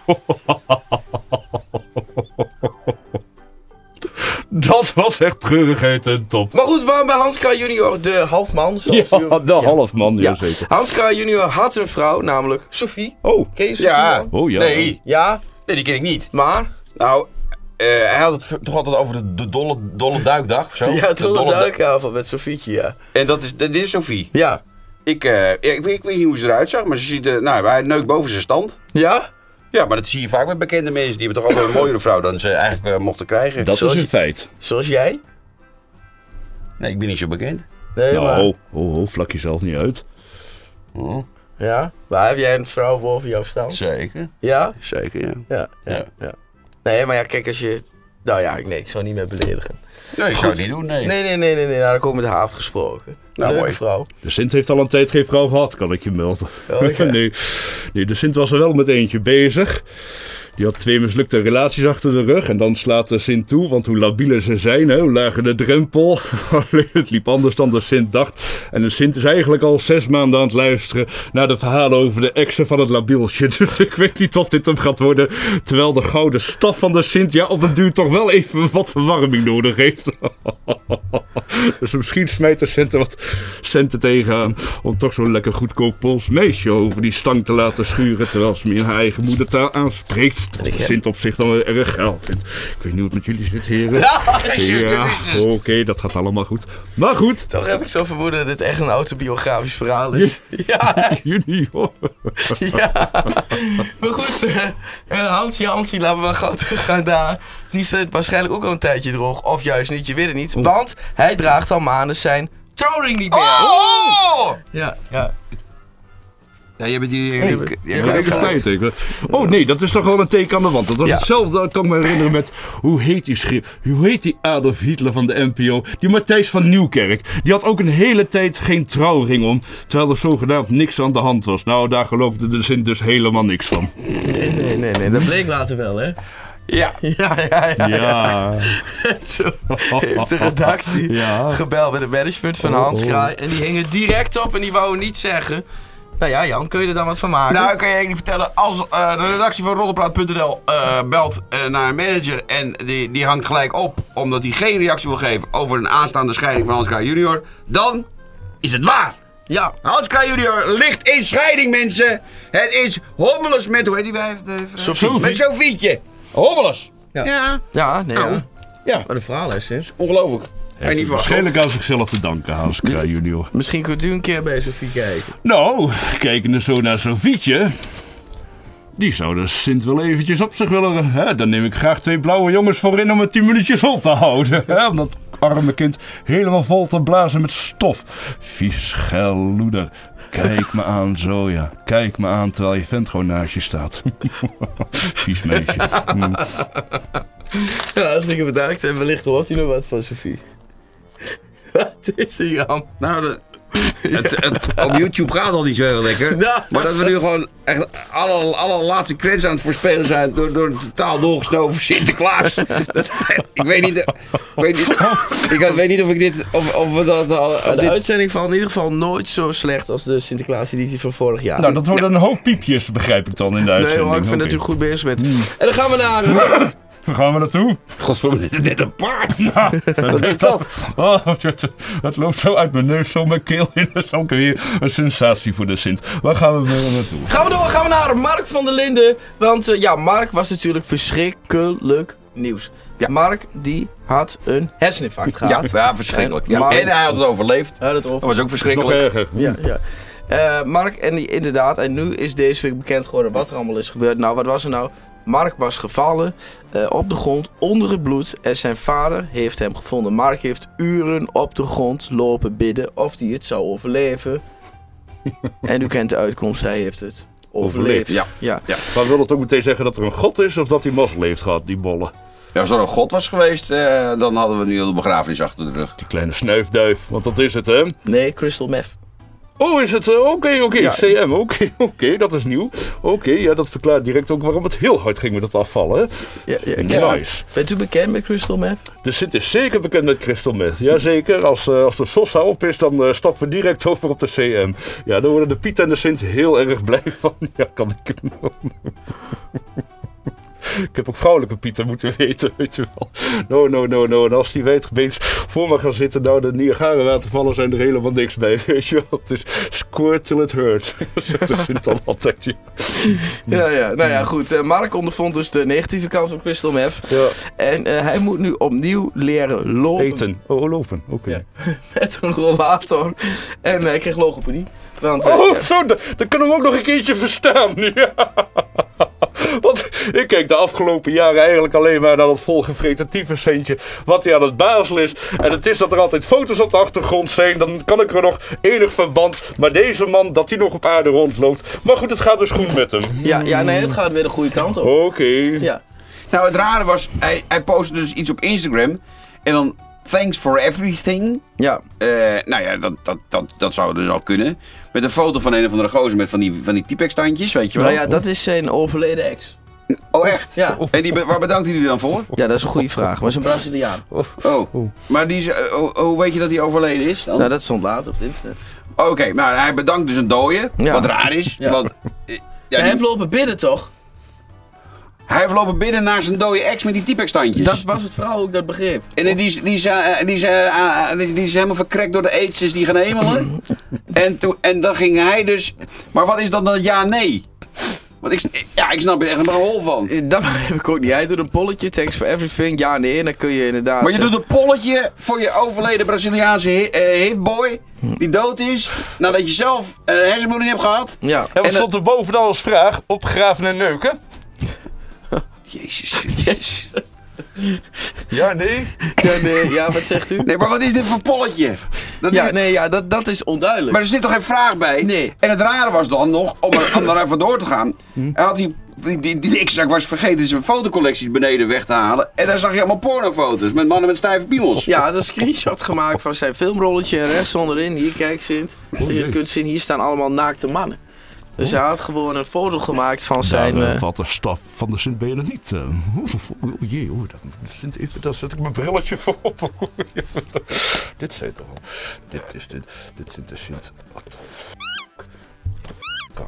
Dat was echt treurigheid en top. Maar goed, we waren bij Hans Kraai junior, de halfman. Zoals ja, u... de ja. halfman, ja. Zeker. Hans Kraai junior had een vrouw, namelijk Sophie. Oh. Ken je Sophie? Ja. Oh, ja. Nee. Ja? Nee, die ken ik niet. Maar? Nou... Uh, hij had het toch altijd over de, de dolle, dolle duikdag of zo? Ja, de dolle, dolle duikavond met Sofietje, ja. En dat is, dit is Sophie? Ja. Ik, uh, ik, ik, ik weet niet hoe ze eruit zag, maar ze ziet, uh, nou, hij neukt boven zijn stand. Ja? Ja, maar dat zie je vaak met bekende mensen. Die hebben toch altijd een mooiere vrouw dan ze eigenlijk uh, mochten krijgen. Dat zoals is een feit. Zoals jij? Nee, ik ben niet zo bekend. Nee, nou, maar... oh, oh, oh, vlak jezelf niet uit. Oh. Ja? Maar heb jij een vrouw boven jou staan? Zeker. Ja? Zeker, ja. Ja, ja, ja. ja. Nee, maar ja, kijk, als je... Nou ja, nee, ik zou niet meer beledigen. Nee, ik zou het niet doen, nee. Nee, nee, nee, nee, nee. Nou, dan kom ik met haar afgesproken. Nou, mooie vrouw. De Sint heeft al een tijd geen vrouw gehad, kan ik je melden. Oh, ja. nee, nee, de Sint was er wel met eentje bezig. Die had twee mislukte relaties achter de rug. En dan slaat de Sint toe, want hoe labieler ze zijn, hè, hoe lager de drempel. Het liep anders dan de Sint dacht. En de Sint is eigenlijk al zes maanden aan het luisteren naar de verhalen over de exen van het labieltje. Dus ik weet niet of dit hem gaat worden. Terwijl de gouden staf van de Sint, ja, op het duur toch wel even wat verwarming nodig heeft. Dus misschien smijt de Sint er wat centen tegenaan. Om toch zo'n lekker goedkoop Pools meisje over die stang te laten schuren. Terwijl ze me in haar eigen moedertaal aanspreekt. Dat de Sint op zich dan wel erg geil vindt. Ik weet niet hoe het met jullie zit, heren. Ja, ja oké, okay, dat gaat allemaal goed. Maar goed. Toch heb ik zo vermoeden dat dit echt een autobiografisch verhaal is. Ja, Junior. ja. Maar goed, uh, uh, Hansie Hansie, laten we gauw terug gaan daar. Die staat waarschijnlijk ook al een tijdje droog. Of juist niet, je weet het niet. Want hij draagt al maanden zijn trouwring niet meer. Oh! Ja, ja. Ja, je bent hier... Oh, je- ja, je- ja, Kijk, een klein teken. Oh nee, dat is toch wel een teken aan de wand. Dat was Ja. hetzelfde, kan ik me herinneren met... Hoe heet die schreef? Hoe heet die Adolf Hitler van de N P O? Die Matthijs van Nieuwkerk. Die had ook een hele tijd geen trouwring om. Terwijl er zogenaamd niks aan de hand was. Nou, daar geloofde de Sint dus helemaal niks van. Nee, nee, nee, nee. Dat bleek later wel, hè? Ja. Ja, ja, ja. Ja. Toen heeft de redactie Ja. gebeld bij de management van Hans Kraai. En die hingen direct op en die wouden niet zeggen. Nou ja, Jan, kun je er dan wat van maken? Nou, kan je eigenlijk niet vertellen, als uh, de redactie van roddelpraat punt n l uh, belt uh, naar een manager en die, die hangt gelijk op omdat hij geen reactie wil geven over een aanstaande scheiding van Hans Kraai junior, dan is het waar. Ja. Hans Kraai junior ligt in scheiding, mensen. Het is hommeles met, hoe heet die wijf? Sofie. Met Sofietje. Hommeles. Ja. Ja. Ja, nee, Nou, ja. ja. Wat een verhaal is, hè? Ongelooflijk. Hij heeft het waarschijnlijk aan zichzelf te danken, Hans Kraai junior. Misschien kunt u een keer bij Sofie kijken. Nou, kijkende zo naar Sofietje... Die zou de Sint wel eventjes op zich willen... Hè? Dan neem ik graag twee blauwe jongens voor in om het tien minuutjes vol te houden. Hè? Om dat arme kind helemaal vol te blazen met stof. Vies, geil, loeder. Kijk me aan zo, ja. Kijk me aan terwijl je vent gewoon naast je staat. Vies meisje. Hm. Ja, hartstikke bedankt. En wellicht hoort hij nog wat van Sofie. Wat is er, Jan? Nou, de, het, het, op YouTube gaat al niet zo heel lekker. Ja. Maar dat we nu gewoon echt alle, alle laatste credits aan het voorspelen zijn door, door een totaal doorgestoven Sinterklaas. Dat, ik weet niet, ik weet niet, ik weet niet of ik dit, of, of we dat al... of De dit, uitzending valt in ieder geval nooit zo slecht als de Sinterklaas-editie van vorig jaar. Nou, dat worden een hoop piepjes, begrijp ik dan in de nee uitzending. hoor, ik vind Oké. dat u goed bezig bent. En dan gaan we naar... uh, Waar gaan we naartoe? Godverdomme, dit is net een paard. Ja, wat is dat? Oh, het, het loopt zo uit mijn neus, zo mijn keel in. Dat is ook weer een sensatie voor de Sint. Waar gaan we weer naartoe? Gaan we door, gaan we naar Mark van der Linden. Want uh, ja, Mark was natuurlijk verschrikkelijk nieuws. Ja, Mark die had een herseninfarct Ja, gehad. ja, verschrikkelijk. En Ja, Mark- en hij had het overleefd. Hij had het Dat over. was ook Nog verschrikkelijk. erger. Ja, ja. Uh, Mark, en die, inderdaad, en nu is deze week bekend geworden wat er allemaal is gebeurd. Nou, wat was er nou? Mark was gevallen uh, op de grond onder het bloed en zijn vader heeft hem gevonden. Mark heeft uren op de grond lopen bidden of hij het zou overleven. En u kent de uitkomst, hij heeft het overleefd. Ja. Ja. Ja. Maar wil het ook meteen zeggen dat er een god is of dat hij mazzel heeft gehad, die bollen? Ja, als er een god was geweest, uh, dan hadden we nu heel de begrafenis achter de rug. Die kleine snuifduif, want dat is het, hè? Nee, crystal meth. Oh, is het? Oké, oké, oké. Ja. C M, oké, oké, dat is nieuw. Oké, ja, dat verklaart direct ook waarom het heel hard ging met het afvallen, hè? Ja, ja, ik ken- Nice. Bent u bekend met crystal meth? De Sint is zeker bekend met crystal meth. Jazeker, als, uh, als de Sosa op is, dan uh, stappen we direct over op de C M. Ja, daar worden de Piet en de Sint heel erg blij van. Ja, kan ik het nog. Ik heb ook vrouwelijke Pieten moeten weten, weet je wel. No, no, no, no. En als die wijdgebeens voor me gaan zitten, nou, de Niagara-watervallen zijn er helemaal niks bij, weet je wel. Het is squirt till it hurt. Dat zegt de Sint dan altijd, ja. Ja, ja. Nou ja, goed. Uh, Mark ondervond dus de negatieve kant van crystal meth. Ja, En uh, hij moet nu opnieuw leren lopen. eten. Oh, lopen, oké. Ja. Met een rollator. En hij kreeg logopedie. Want, uh, Oh, ja. zo, dan, dan kunnen we hem ook nog een keertje verstaan. Ja. Want ik keek de afgelopen jaren eigenlijk alleen maar naar dat volgevreten tyfusventje wat hij aan het bazelen is. En het is dat er altijd foto's op de achtergrond zijn. Dan kan ik er nog enig verband. Maar deze man, dat hij nog op aarde rondloopt. Maar goed, het gaat dus goed met hem. Ja, ja, nee, het gaat weer de goede kant op. Oké. Ja. Nou, het rare was, hij, hij postte dus iets op Instagram. En dan, thanks for everything. Ja. Uh, nou ja, dat, dat, dat, dat zou dus al kunnen. Met een foto van een of andere gozer met van die, van die Tipex-standjes, weet je wel. Nou ja, dat is zijn overleden ex. Oh, echt? Ja. En die, be- waar bedankt hij die dan voor? Ja, dat is een goede vraag. Maar zo'n Braziliaan. Oh, maar die is, uh, hoe, hoe weet je dat hij overleden is dan? Nou, dat stond later op het internet. Oké, okay, nou hij bedankt dus een dooie. Ja. Wat raar is. Ja. Want, uh, ja, Hij die- heeft lopen bidden, toch? hij heeft lopen binnen naar zijn dode ex met die Tipex-standjes. Dat was het vrouw ook dat begreep. En die is, die, is, uh, die, is, uh, die, die is helemaal verkrekt door de aids, is die gaan hemelen. en, toen, en dan ging hij dus... Maar wat is dan dat ja-nee? Want ik, ja, ik snap er echt een hol van. Dat heb ik ook niet. Jij doet een polletje, thanks for everything. Ja, nee, dan kun je inderdaad... Maar je doet een polletje voor je overleden Braziliaanse hi- uh, hitboy, die dood is, nadat je zelf een uh, hersenbloeding hebt gehad. Ja. En wat En stond er bovenal als vraag? Opgraven en neuken? Jezus, jezus. Ja, nee? Ja, nee, ja, wat zegt u? Nee, maar wat is dit voor polletje? Dat Ja, is- nee, ja, dat, dat is onduidelijk. Maar er zit toch geen vraag bij? Nee. En het rare was dan nog, om er, om er even door te gaan. Hij had die, die, die, die dikzak was vergeten zijn fotocollectie beneden weg te halen. En daar zag je allemaal pornofoto's met mannen met stijve piemels. Ja, hij had een screenshot gemaakt van zijn filmrolletje en rechts onderin, hier kijk Sint. Je kunt zien, hier staan allemaal naakte mannen. Dus hij had gewoon een foto gemaakt van zijn... Daar eh, valt de staf van de Sint-Benen niet. Uh, oh, oh jee, oh, dat, Sint, even, daar zet ik mijn brilletje voor op. Dit zei toch al. Dit is dit. Dit Sint de Sint. What the fuck? Kouwe.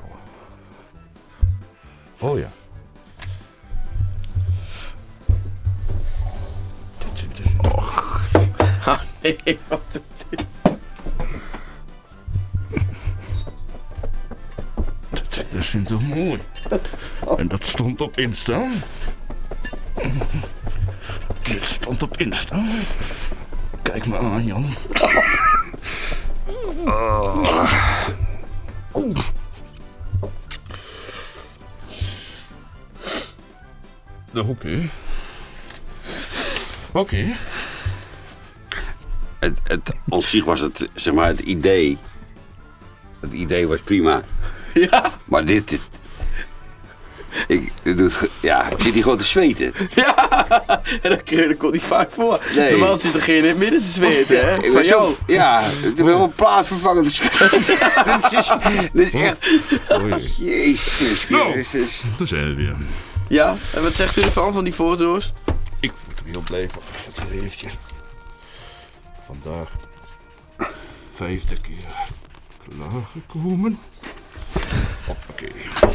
Oh ja. Dit Sint de Sint. ah, nee, wat is dit? Dat is toch mooi. En dat stond op Insta. Dit stond op Insta. Kijk me aan, Jan. Oh. Oké. Okay. Oké. Okay. Het, het, als zich was het, zeg maar, het idee. Het idee was prima. Ja, Maar dit, dit ik, dit doet, ja, ik zit hier gewoon te zweten. ja, en dat, kreeg- dat komt niet vaak voor. Nee. Normaal zit er geen in het midden te zweten, hè? Ik Van ben zo, jou. ja, ik ben wel plaatsvervangend zweten. dit, is, dit is echt, Jezus Christus. Daar zijn we weer. Ja, en wat zegt u ervan, van die foto's? Ik moet er weer op blijven. Ik zet hier eventjes. Vandaag vijfde keer klaargekomen. Hoppakee.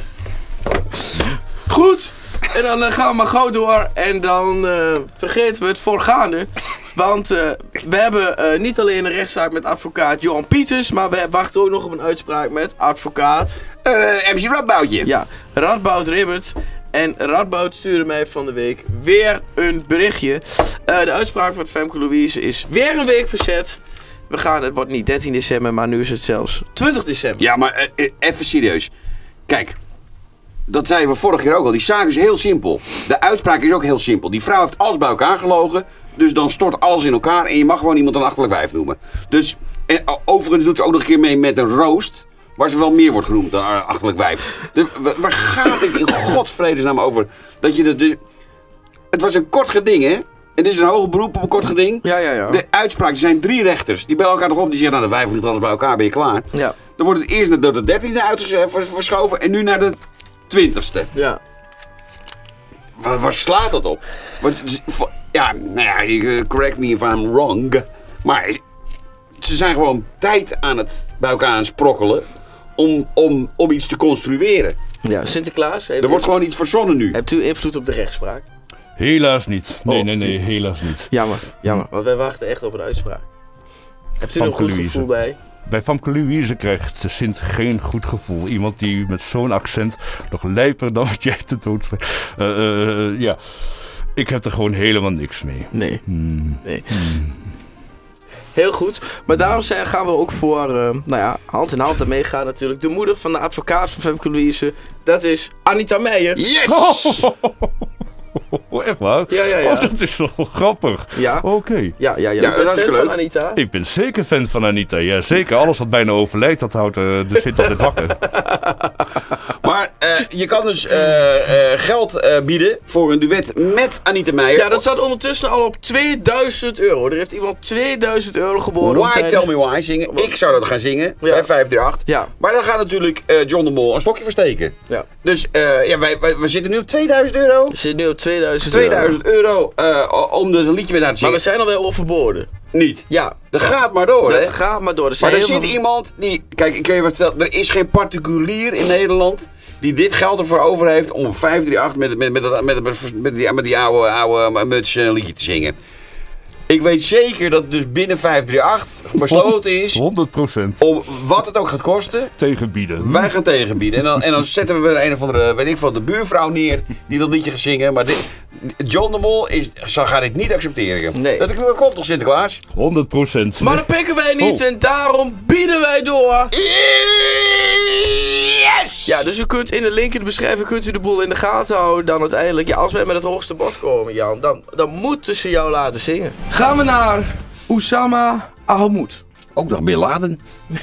Goed, en dan eh, gaan we maar gauw door en dan eh, vergeten we het voorgaande. Want uh, we hebben uh, niet alleen een rechtszaak met advocaat Johan Pieters, maar we wachten ook nog op een uitspraak met advocaat... Uh, M C Radboudje. Ja, Radboud Ribbert. En Radboud stuurde mij van de week weer een berichtje. Uh, de uitspraak van Femke Louise is weer een week verzet. We gaan, het wordt niet dertien december, maar nu is het zelfs twintig december. Ja, maar uh, uh, even serieus. Kijk, dat zeiden we vorige keer ook al. Die zaak is heel simpel. De uitspraak is ook heel simpel. Die vrouw heeft alles bij elkaar gelogen. Dus dan stort alles in elkaar en je mag gewoon iemand een achterlijk wijf noemen. Dus, en overigens doet ze ook nog een keer mee met een roost. Waar ze wel meer wordt genoemd dan achterlijk wijf. De, waar gaat het in godsvredesnaam over? Dat je de, de, het was een kort geding, hè? En dit is een hoger beroep op een kort geding. Ja, ja, ja. De uitspraak, er zijn drie rechters. Die bellen elkaar toch op. Die zeggen, nou de wijf ligt alles bij elkaar, ben je klaar. Ja. Dan wordt het eerst naar de dertiende uitgeschoven en nu naar de twintigste. Ja. Waar, waar slaat dat op? Want, ja, nou ja, correct me if I'm wrong. Maar ze zijn gewoon tijd aan het bij elkaar aan het sprokkelen om, om, om iets te construeren. Ja, Sinterklaas, heeft Er wordt gewoon iets verzonnen nu. hebt u invloed op de rechtspraak? Helaas niet. Nee, Oh. nee, nee, helaas niet. Jammer, jammer. Want wij wachten echt op een uitspraak. Hebt u er een Famke goed Louise. gevoel bij? Bij Famke Louise krijgt de Sint geen goed gevoel. Iemand die met zo'n accent nog lijper dan wat jij te dood spreekt. Uh, uh, ja, ik heb er gewoon helemaal niks mee. Nee. Hmm. Nee. Heel goed. Maar daarom zijn, gaan we ook voor, uh, nou ja, hand in hand daarmee gaan natuurlijk. De moeder van de advocaat van Femke Louise, dat is Anita Meijer. Yes! Oh, echt waar? Ja, ja, ja. Oh, dat is wel grappig. Ja. Oké. Ja, ja, ja. Ja, U dat bent is fan leuk. van Anita? Ik ben zeker fan van Anita. Ja, zeker. Alles wat bijna overlijdt, dat houdt uh, de Sint altijd wakker. Maar uh, je kan dus uh, uh, geld uh, bieden voor een duet met Anita Meijer. Ja, dat staat ondertussen al op tweeduizend euro. Er heeft iemand tweeduizend euro geboden. om Why tijdens- Tell Me Why zingen. Ik zou dat gaan zingen Ja. bij vijf drie acht. Ja. Maar dan gaat natuurlijk uh, John de Mol een stokje versteken. Ja. Dus uh, ja, wij, wij, we zitten nu op tweeduizend euro. We zitten nu op tweeduizend euro. tweeduizend euro uh, om er een liedje met haar te Maar zingen. we zijn alweer overboden. Niet. Ja. Dat gaat maar door, hè. Dat gaat maar door. Er Maar zijn er heel zit veel- iemand die... Kijk, ik kan je wat vertellen. Er is geen particulier in Nederland die dit geld ervoor over heeft om op vijf drie acht met, met, met, met, met, met, met, die, met die oude, oude muts een liedje te zingen. Ik weet zeker dat dus binnen vijf drie acht besloten is... honderd procent. Om wat het ook gaat kosten... Tegenbieden. Wij gaan tegenbieden. En dan, en dan zetten we weer een of andere, weet ik veel, de buurvrouw neer die dat liedje gaat zingen. Maar dit, John de Mol is, zal, gaat dit niet accepteren. Nee. Dat, dat klopt toch, Sinterklaas? honderd procent. Maar dat pikken wij niet Oh. en daarom bieden wij door. Yes! Ja, dus u kunt in de link in de beschrijving kunt u de boel in de gaten houden. Dan uiteindelijk, ja, als wij met het hoogste bod komen, Jan, dan, dan moeten ze jou laten zingen. Gaan we naar Oussama Ahmoud. Ook nog Bin Laden.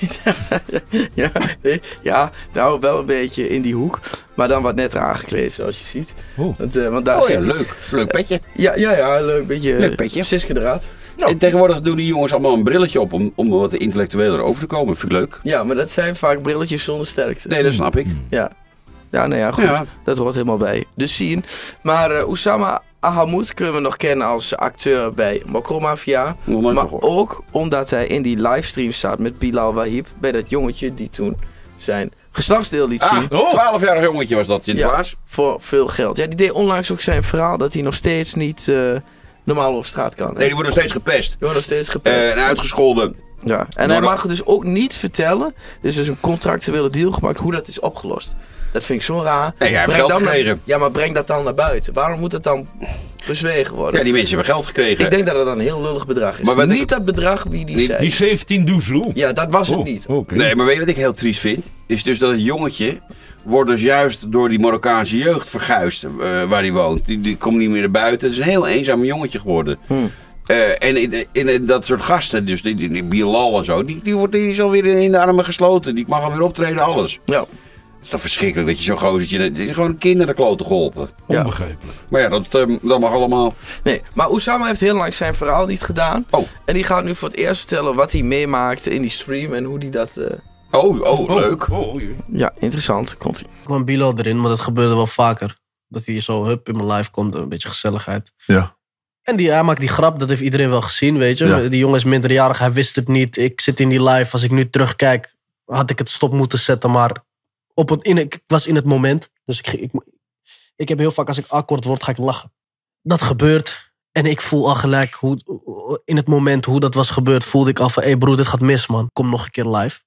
ja, nee, ja, nou wel een beetje in die hoek. Maar dan wat netter aangekleed, zoals je ziet. Oh. Want, uh, want daar Oh ja, zit hij- leuk. Leuk petje. Ja, ja, ja, leuk beetje. Leuk petje. Siske eruit. En tegenwoordig doen die jongens allemaal een brilletje op om, om wat intellectueler over te komen. Vind ik leuk. Ja, maar dat zijn vaak brilletjes zonder sterkte. Nee, dat snap ik. Ja. Ja, nou ja, goed. Ja. Dat hoort helemaal bij de scene. Maar uh, Oussama Ahmoud kunnen we nog kennen als acteur bij Mokromafia. Nog nooit Maar van gehoord. ook omdat hij in die livestream staat met Bilal Wahib. Bij dat jongetje die toen zijn geslachtsdeel liet Ah, zien. twaalfjarig jongetje was dat, Sinterklaas. Ja, voor veel geld. Ja, die deed onlangs ook zijn verhaal dat hij nog steeds niet uh, normaal op straat kan. Nee, die worden nog steeds gepest. Die wordt nog steeds gepest. Eh, en uitgescholden. Ja. En hij mag dus ook niet vertellen, er is dus een contractuele deal gemaakt, hoe dat is opgelost. Dat vind ik zo raar. Nee, hij heeft Breng geld dan naar- gekregen. ja, maar breng dat dan naar buiten. Waarom moet het dan bezwegen worden? Ja, die mensen hebben geld gekregen. Ik denk dat het een heel lullig bedrag is. Maar wat niet ik- dat bedrag wie die zei. Die zeventien doezel. Ja, dat was het Oh, niet. oké. Nee, maar weet je wat ik heel triest vind? Is dus dat het jongetje wordt dus juist door die Marokkaanse jeugd verguisd uh, waar hij woont. Die, die komt niet meer naar buiten. Het is een heel eenzaam jongetje geworden. Hmm. Uh, en in, in, in dat soort gasten, dus die, die, die Bilal en zo, die, die, wordt, die is alweer in de armen gesloten. Die mag alweer optreden, alles. Ja. Het is toch verschrikkelijk dat je zo'n gozertje... Dit is gewoon een kind naar de kloten geholpen. Ja. Onbegrijpelijk. Maar ja, dat, um, dat mag allemaal. Nee, maar Oussama heeft heel lang zijn verhaal niet gedaan. Oh. En die gaat nu voor het eerst vertellen wat hij meemaakte in die stream en hoe hij dat... Uh... Oh, oh, leuk. Oh, oh, jee. Ja, interessant. Komt ie. Ik kwam Bilal erin, maar dat gebeurde wel vaker. Dat hij zo hup in mijn live komt, een beetje gezelligheid. Ja. En die, hij maakt die grap, dat heeft iedereen wel gezien, weet je. Ja. Die jongen is minderjarig, hij wist het niet. Ik zit in die live, als ik nu terugkijk, had ik het stop moeten zetten. Maar op het, in, ik was in het moment. Dus ik, ik, ik heb heel vaak, als ik akkoord word, ga ik lachen. Dat gebeurt. En ik voel al gelijk, hoe, in het moment hoe dat was gebeurd, voelde ik al van, hé hey broer, dit gaat mis, man. Kom nog een keer live.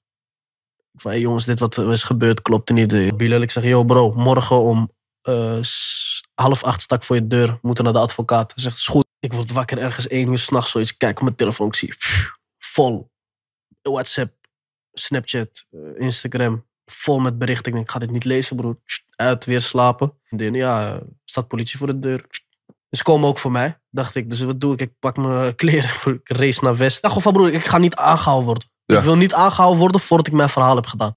Ik van, hé hey jongens, dit wat er is gebeurd, klopt er niet. Bilal, ik zeg, yo bro, morgen om uh, half acht sta ik voor je deur. Moeten naar de advocaat. Hij zegt, is goed. Ik word wakker ergens één uur s'nachts zoiets. Ik kijk op mijn telefoon, ik zie pff, vol. WhatsApp, Snapchat, uh, Instagram. Vol met berichten. Ik denk, ik ga dit niet lezen, broer. Uit, weer slapen. En dan, ja, staat politie voor de deur. Dus ze komen ook voor mij, dacht ik. Dus wat doe ik? Ik pak mijn kleren, ik race naar West. Ik dacht van, broer, ik ga niet aangehouden worden. Ja. Ik wil niet aangehouden worden voordat ik mijn verhaal heb gedaan.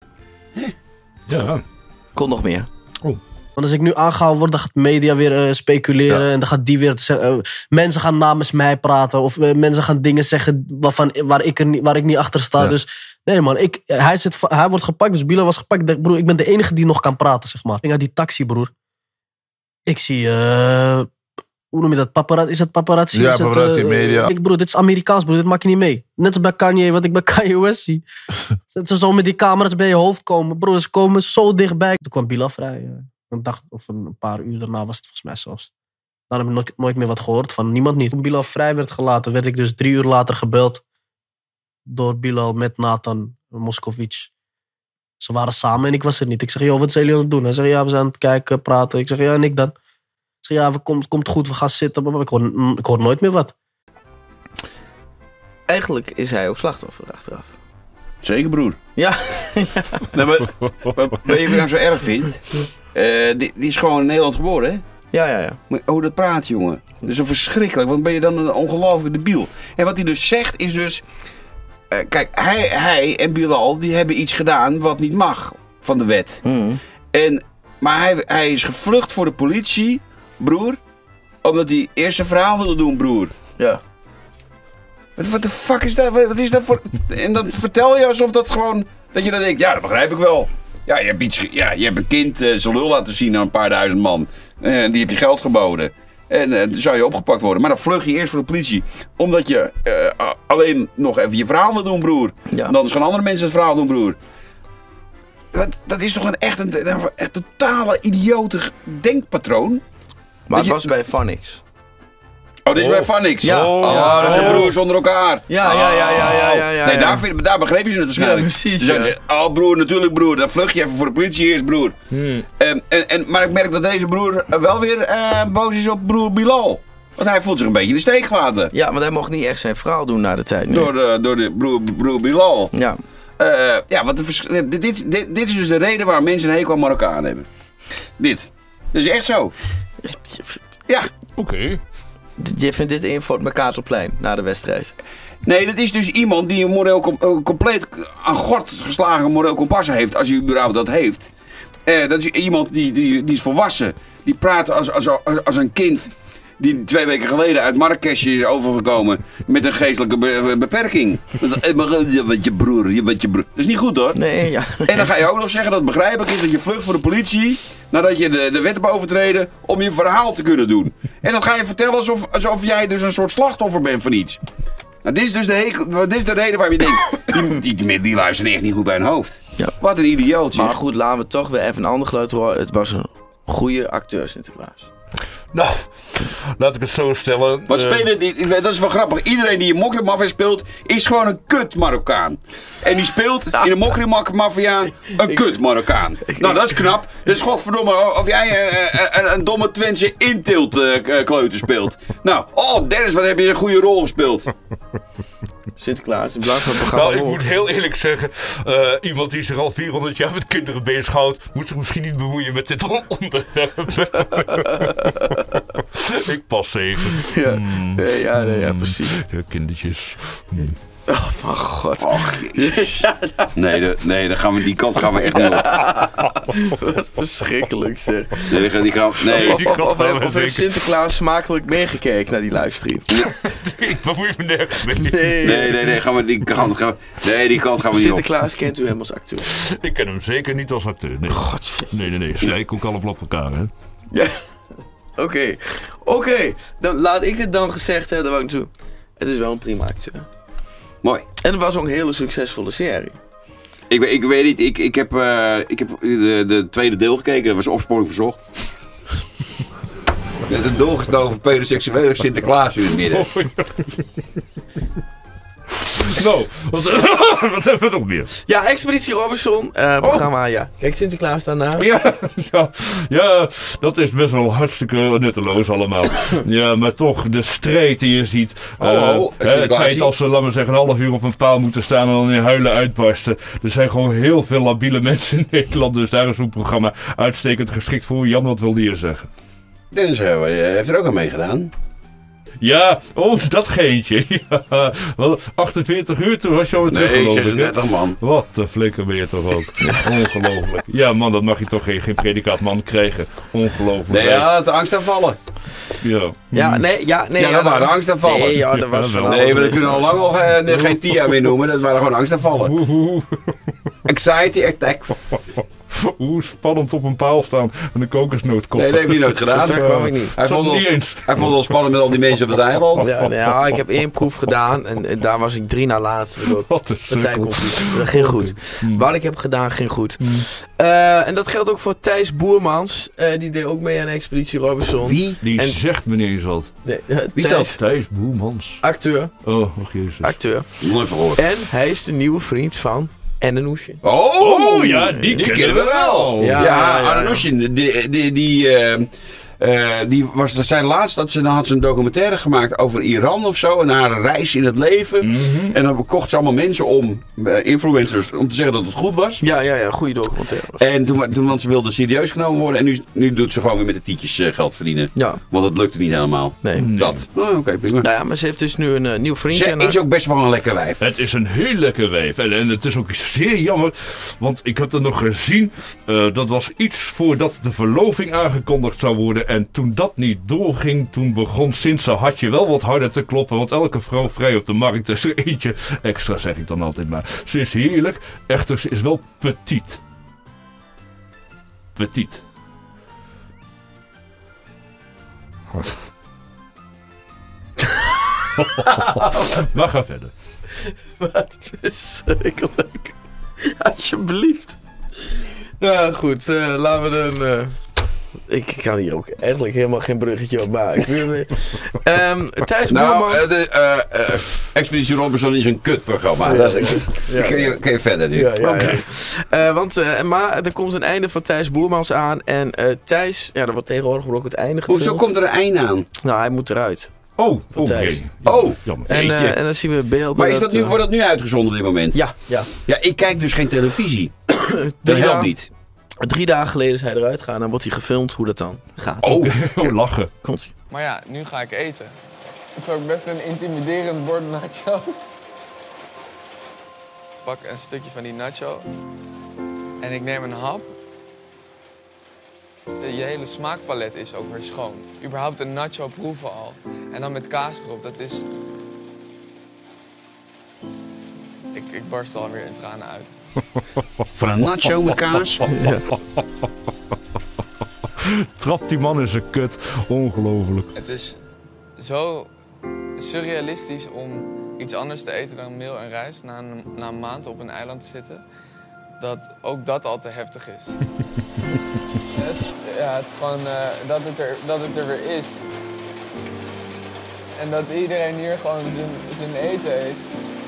Ja. Komt nog meer. Want als ik nu aangehouden word, dan gaat de media weer uh, speculeren. Ja. En dan gaat die weer zeggen... Uh, mensen gaan namens mij praten. Of uh, mensen gaan dingen zeggen waarvan, waar, ik er niet, waar ik niet achter sta. Ja. Dus nee man, ik, hij, zit, hij wordt gepakt. Dus Bilal was gepakt. Ik dacht, broer, ik ben de enige die nog kan praten, zeg maar. Ik ging naar die taxi, broer. Ik zie... Uh, hoe noem je dat? Paparazzi? Is het paparazzi? Ja, is het, paparazzi, uh, media. Ik, broer, dit is Amerikaans, broer. Dit maak je niet mee. Net als bij Kanye, wat ik bij Kanye West zie. Ze zo met die camera's bij je hoofd komen. Broer, ze komen zo dichtbij. Toen kwam Bilal vrij. Uh. Een dag of een paar uur daarna was het volgens mij zelfs. Dan heb ik nooit, nooit meer wat gehoord van niemand niet. Toen Bilal vrij werd gelaten, werd ik dus drie uur later gebeld. Door Bilal met Nathan Moscovic. Ze waren samen en ik was er niet. Ik zeg, joh, wat zijn jullie aan het doen? Hij zegt, ja, we zijn aan het kijken, praten. Ik zeg, ja, en ik dan? Ik zeg, ja, het komt, komt goed, we gaan zitten. Maar ik hoor, ik hoor nooit meer wat. Eigenlijk is hij ook slachtoffer achteraf. Zeker, broer. Ja. Nee, maar, maar weet je wat ik nou zo erg vind? Uh, die, die is gewoon in Nederland geboren, hè? Ja, ja, ja. Maar hoe dat praat, jongen. Dat is zo verschrikkelijk. Want ben je dan een ongelooflijke debiel. En wat hij dus zegt is dus... Uh, kijk, hij, hij en Bilal, die hebben iets gedaan wat niet mag van de wet. Mm. En, maar hij, hij is gevlucht voor de politie, broer. Omdat hij eerst een verhaal wilde doen, broer. Ja. Wat, wat de fuck is dat? Wat is dat voor... En dan vertel je alsof dat gewoon... Dat je dan denkt, ja, dat begrijp ik wel. Ja, je hebt, iets, ja, je hebt een kind uh, zijn lul laten zien aan een paar duizend man. En uh, die heb je geld geboden. En uh, dan zou je opgepakt worden. Maar dan vlug je eerst voor de politie. Omdat je uh, alleen nog even je verhaal wil doen, broer. Ja. En anders gaan andere mensen het verhaal doen, broer. Dat, dat is toch een echt een, een, een totale idiote denkpatroon. Maar het je, was bij Phonics. Oh, dit is bij Vanix? Ja. Oh, Ja. dat zijn broers onder elkaar. Ja, ja, ja, ja, ja, ja, ja. Nee, daar, vind- daar begrepen ze het waarschijnlijk. Ja, precies, Dus dan ja. zeggen ze, oh broer, natuurlijk broer, dan vlucht je even voor de politie eerst, broer. Hmm. En, en, en, maar ik merk dat deze broer wel weer eh, boos is op broer Bilal. Want hij voelt zich een beetje in de steek gelaten. Ja, maar hij mocht niet echt zijn verhaal doen na de tijd nu. Door de, door de broer, broer Bilal. Ja. Uh, ja, wat de vers- dit, dit, dit, dit is dus de reden waarom mensen een hekel aan Marokkaan hebben. Dit. Dat is echt zo. Ja. Oké. Okay. Je vindt dit in voor het Mercatorplein na de wedstrijd? Nee, dat is dus iemand die een moreel com- compleet aan gort geslagen moreel kompas heeft, als hij überhaupt dat heeft. Uh, dat is iemand die, die, die is volwassen. Die praat als, als, als een kind die twee weken geleden uit Marrakesh is overgekomen met een geestelijke be- beperking. Dat is, je bent je broer, je bent je broer. Dat is niet goed hoor. Nee, ja. En dan ga je ook nog zeggen dat het begrijpelijk is dat je vlucht voor de politie nadat je de, de wet hebt overtreden om je verhaal te kunnen doen. En dat ga je vertellen alsof, alsof jij dus een soort slachtoffer bent van iets. Nou, dit is dus de, hekel, dit is de reden waarom je denkt, die, die, die, die luisteren echt niet goed bij hun hoofd. Ja. Wat een idiootje. Maar goed, laten we toch weer even een ander geluid horen. Het was een goede acteur, Sinterklaas. Nou, laat ik het zo stellen. Wat uh, spelen die, dat is wel grappig. Iedereen die een mokrimafia speelt, is gewoon een kut Marokkaan. En die speelt in een mokrimafia een kut Marokkaan. Nou, dat is knap. Dus godverdomme, of jij uh, een, een domme Twentse intilt uh, kleuter speelt. Nou, oh Dennis, wat heb je een goede rol gespeeld. Sinterklaas, in plaats van het programma. Nou, ik moet heel eerlijk zeggen, uh, iemand die zich al vierhonderd jaar met kinderen bezighoudt, moet zich misschien niet bemoeien met dit onderwerp. Ik pas zeker. Ja, mm. nee, ja, nee, ja, precies. Ja, kindertjes. Mm. Oh, mijn god. Och, jezus. Nee, de, nee, dan gaan we, die kant gaan we echt niet op. Dat is verschrikkelijk, zeg. Nee, die kant, nee. Of, of, of, of, of heeft Sinterklaas smakelijk meegekeken naar die livestream? Ik bemoei me nergens mee. Nee, nee, nee, nee, gaan we die kant gaan we, nee, die kant gaan we niet op. Sinterklaas kent u hem als acteur? Ik ken hem zeker niet als acteur, nee. God, nee, nee, nee. Zij ook allemaal op elkaar, hè. Ja. Oké, okay. oké. Okay. Dan laat ik het dan gezegd hebben, dat wou ik toe. Het is wel een prima acteur. Mooi. En het was ook een hele succesvolle serie. Ik, ik weet niet, ik, ik heb, uh, ik heb de, de tweede deel gekeken, dat was Opsporing Verzocht. Met een doorgenomen pedoseksuele Sinterklaas in het midden. Nou, wat, wat hebben we nog meer? Ja, Expeditie Robinson, uh, programma, oh. ja. Kijk, Sinterklaas daarna. Ja, ja, ja, dat is best wel hartstikke nutteloos allemaal. Ja, maar toch, de strijd die je ziet. Uh, oh, oh, hè, het feit als ze, laten we zeggen, een half uur op een paal moeten staan en dan in huilen uitbarsten. Er zijn gewoon heel veel labiele mensen in Nederland, dus daar is zo'n programma uitstekend geschikt voor. Jan, wat wilde je zeggen? Dennis uh, heeft er ook aan meegedaan. Ja, oh, dat geentje. Ja, wel, achtenveertig uur, toen was je alweer terug, Nee, zesendertig man. Wat een flikker ben je toch ook. Ongelooflijk. Ja man, dat mag je toch geen, geen predicaat man krijgen. Ongelooflijk. Nee, ja, het angstaanvallen. Ja. Ja, nee, ja, nee. Ja, dat ja, waren angstaanvallen. Nee, ja, dat was ja, van Nee, maar dat kunnen we al lang al geen, geen T A meer noemen. Dat waren gewoon angstaanvallen. Anxiety attacks. Hoe spannend op een paal staan en een kokosnoot koppen. Nee, dat heeft hij nooit gedaan. Ver kwam ik niet. Hij vond, ons, niet eens. hij vond het spannend met al die mensen op het eiland. Ja, nee, ja, ik heb één proef gedaan en, en daar was ik drie na laatste. Wat een partijconflict. Dat ging goed. Wat ik heb gedaan ging goed. Mm. Uh, en dat geldt ook voor Thijs Boermans. Uh, die deed ook mee aan Expeditie Robinson. Wie? Die en, zegt meneer eens wat. Nee, uh, Wie Thijs, dat? Thijs Boermans. Acteur. Oh, nog jezus. Acteur. Nooit verhoord. En hij is de nieuwe vriend van Anneloesje. Oh, oh, ja, die, die kennen, kennen we wel. Ja, ja, ja, ja. Anneloesje, die, die, die, uh, uh, die was, dat zei laatst dat ze, dan had ze een documentaire gemaakt over Iran of zo. En haar reis in het leven. Mm-hmm. En dan kocht ze allemaal mensen om, uh, influencers, om te zeggen dat het goed was. Ja, ja, ja, goede documentaire. En toen, toen, want ze wilde serieus genomen worden. En nu, nu doet ze gewoon weer met de tietjes uh, geld verdienen. Ja. Want het lukte niet helemaal. Nee. nee. Dat. Oh, Oké, okay, prima. Nou ja, maar ze heeft dus nu een uh, nieuw vriendje. Ze is ook best wel een lekker wijf. Het is een heel lekker wijf. En, en het is ook zeer jammer. Want ik had er nog gezien. Uh, dat was iets voordat de verloving aangekondigd zou worden. En toen dat niet doorging. Toen begon Sint haar hartje wel wat harder te kloppen. Want elke vrouw vrij op de markt is er eentje extra, zeg ik dan altijd maar. Ze is heerlijk. Echter, ze is wel petit. Petit. Maar ga verder. Wat verschrikkelijk. Alsjeblieft. Nou goed, uh, laten we dan... Uh... Ik kan hier ook eigenlijk helemaal geen bruggetje op maken. um, Thijs Nou, Boerman... uh, de, uh, uh, Expeditie Robinson is een kutprogramma. Ja, Dat ja, ja. kun, je, kun je verder nu. Ja, ja, Okay. ja. Uh, want uh, maar er komt een einde van Thijs Boermans aan. En uh, Thijs, ja, dat wordt tegenwoordig ook het einde gefilmd. Hoezo komt er een einde aan? Nou, hij moet eruit. Oh, oh, Thijs. jee. Oh, Jammer. En, uh, en dan zien we beelden. maar is dat nu, uh, wordt dat nu uitgezonden op dit moment? Ja, ja. Ja, ik kijk dus geen televisie. Dat Drie helpt dagen- niet. Drie dagen geleden is hij eruit gegaan en dan wordt hij gefilmd hoe dat dan gaat. Oh, Oh, lachen. Komt-ie. Maar ja, nu ga ik eten. Het is ook best een intimiderend bord nachos. Ik pak een stukje van die nacho. En ik neem een hap. Je hele smaakpalet is ook weer schoon. Überhaupt een nacho proeven al. En dan met kaas erop, dat is... Ik, ik barst alweer in tranen uit. van een nacho met kaas? Ja. Trapt die man in zijn kut. Ongelooflijk. Het is zo surrealistisch om iets anders te eten dan meel en rijst na een, na een maand op een eiland te zitten. Dat ook dat al te heftig is. het, is- ja, het is gewoon uh, dat, het er, dat het er weer is. En dat iedereen hier gewoon zijn, zijn eten eet.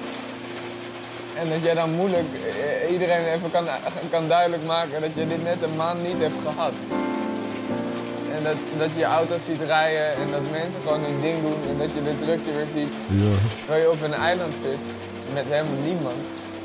En dat jij dan moeilijk eh, iedereen even kan, kan duidelijk maken dat je dit net een maand niet hebt gehad. En dat, dat je je auto's ziet rijden en dat mensen gewoon hun ding doen en dat je de drukte weer ziet. Ja. Terwijl je op een eiland zit met helemaal niemand.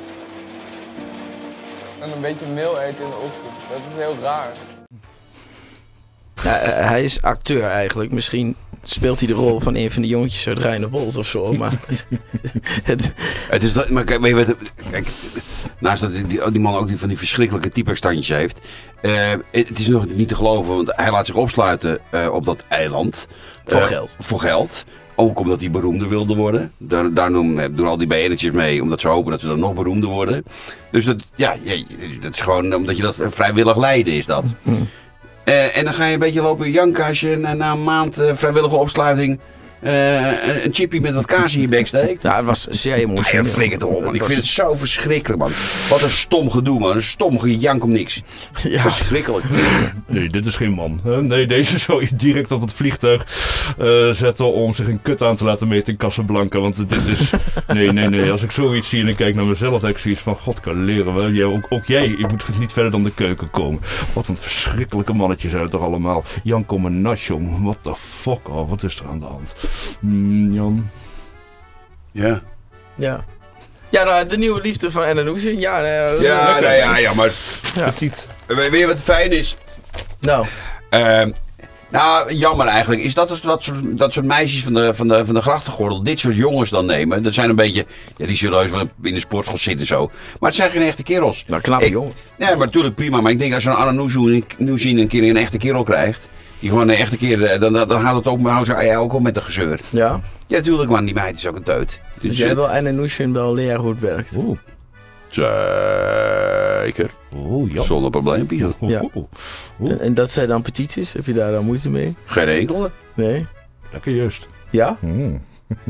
En een beetje meel eten in de ochtend. Dat is heel raar. Ja, uh, hij is acteur eigenlijk. Misschien speelt hij de rol van een van de jongetjes uit Rijnenwold of zo. Maar het, Het is dat, maar kijk, weet je wat, kijk, naast dat die, die man ook die van die verschrikkelijke typextandjes heeft. Uh, het is nog niet te geloven, want hij laat zich opsluiten uh, op dat eiland. Voor Uh, geld. Voor geld. Ook omdat hij beroemder wilde worden. Daar, daar doen, doen al die B N'tjes mee, omdat ze hopen dat ze dan nog beroemder worden. Dus dat, ja, ja, dat is gewoon omdat je dat vrijwillig lijden is dat. Mm. Uh, en dan ga je een beetje lopen janken als je na, na een maand uh, vrijwillige opsluiting uh, een, een chippy met wat kaas in je bek steekt. ja, het was zeer Ah, ja, emotioneel. flikker toch op, man. Ik vind het zo verschrikkelijk, man. Wat een stom gedoe, man. Een stom gejank om niks. Ja. Verschrikkelijk. Nee, dit is geen man. hè? Nee, deze zou je direct op het vliegtuig eh, zetten om zich een kut aan te laten meten in Casablanca. Want dit is... Nee, nee, nee. Als ik zoiets zie en ik kijk naar mezelf, dan heb ik zoiets van... God, kan leren wel. Jij, ook, ook jij, je moet niet verder dan de keuken komen. Wat een verschrikkelijke mannetjes zijn het toch allemaal. Jan, kom een nacho. What the fuck, oh, wat is er aan de hand? Mm, Jan... Ja. Ja. Ja, nou, de nieuwe liefde van Anna Nushin. Ja, nou, dat- Ja, nou ja, ja, maar... Petit. Weet je wat fijn is? Nou, Uh, nou, jammer eigenlijk. Is dat dus dat soort, dat soort meisjes van de, van, de, van de grachtengordel dit soort jongens dan nemen? Dat zijn een beetje... Ja, die zullen heus wel in de sportschool zitten en zo. Maar het zijn geen echte kerels. nou knappe Ik- jongen. Ja, maar natuurlijk prima. Maar ik denk als zo'n Anna Nushin een keer een echte kerel krijgt... Die gewoon een echte keer... Dan, dan gaat het ook, maar ja, ook al met de gezeur. Ja. Ja, natuurlijk, man. Die meid is ook een teut. Dus jij wil Anna Nushin wel leren hoe het werkt. Oeh. Zeker. Oh, ja. Zonder probleempje. Oh, Ja. oh, oh. En, en dat zij dan petit is, heb je daar dan moeite mee? Geen enkele. Nee? Lekker juist. Ja? Mm.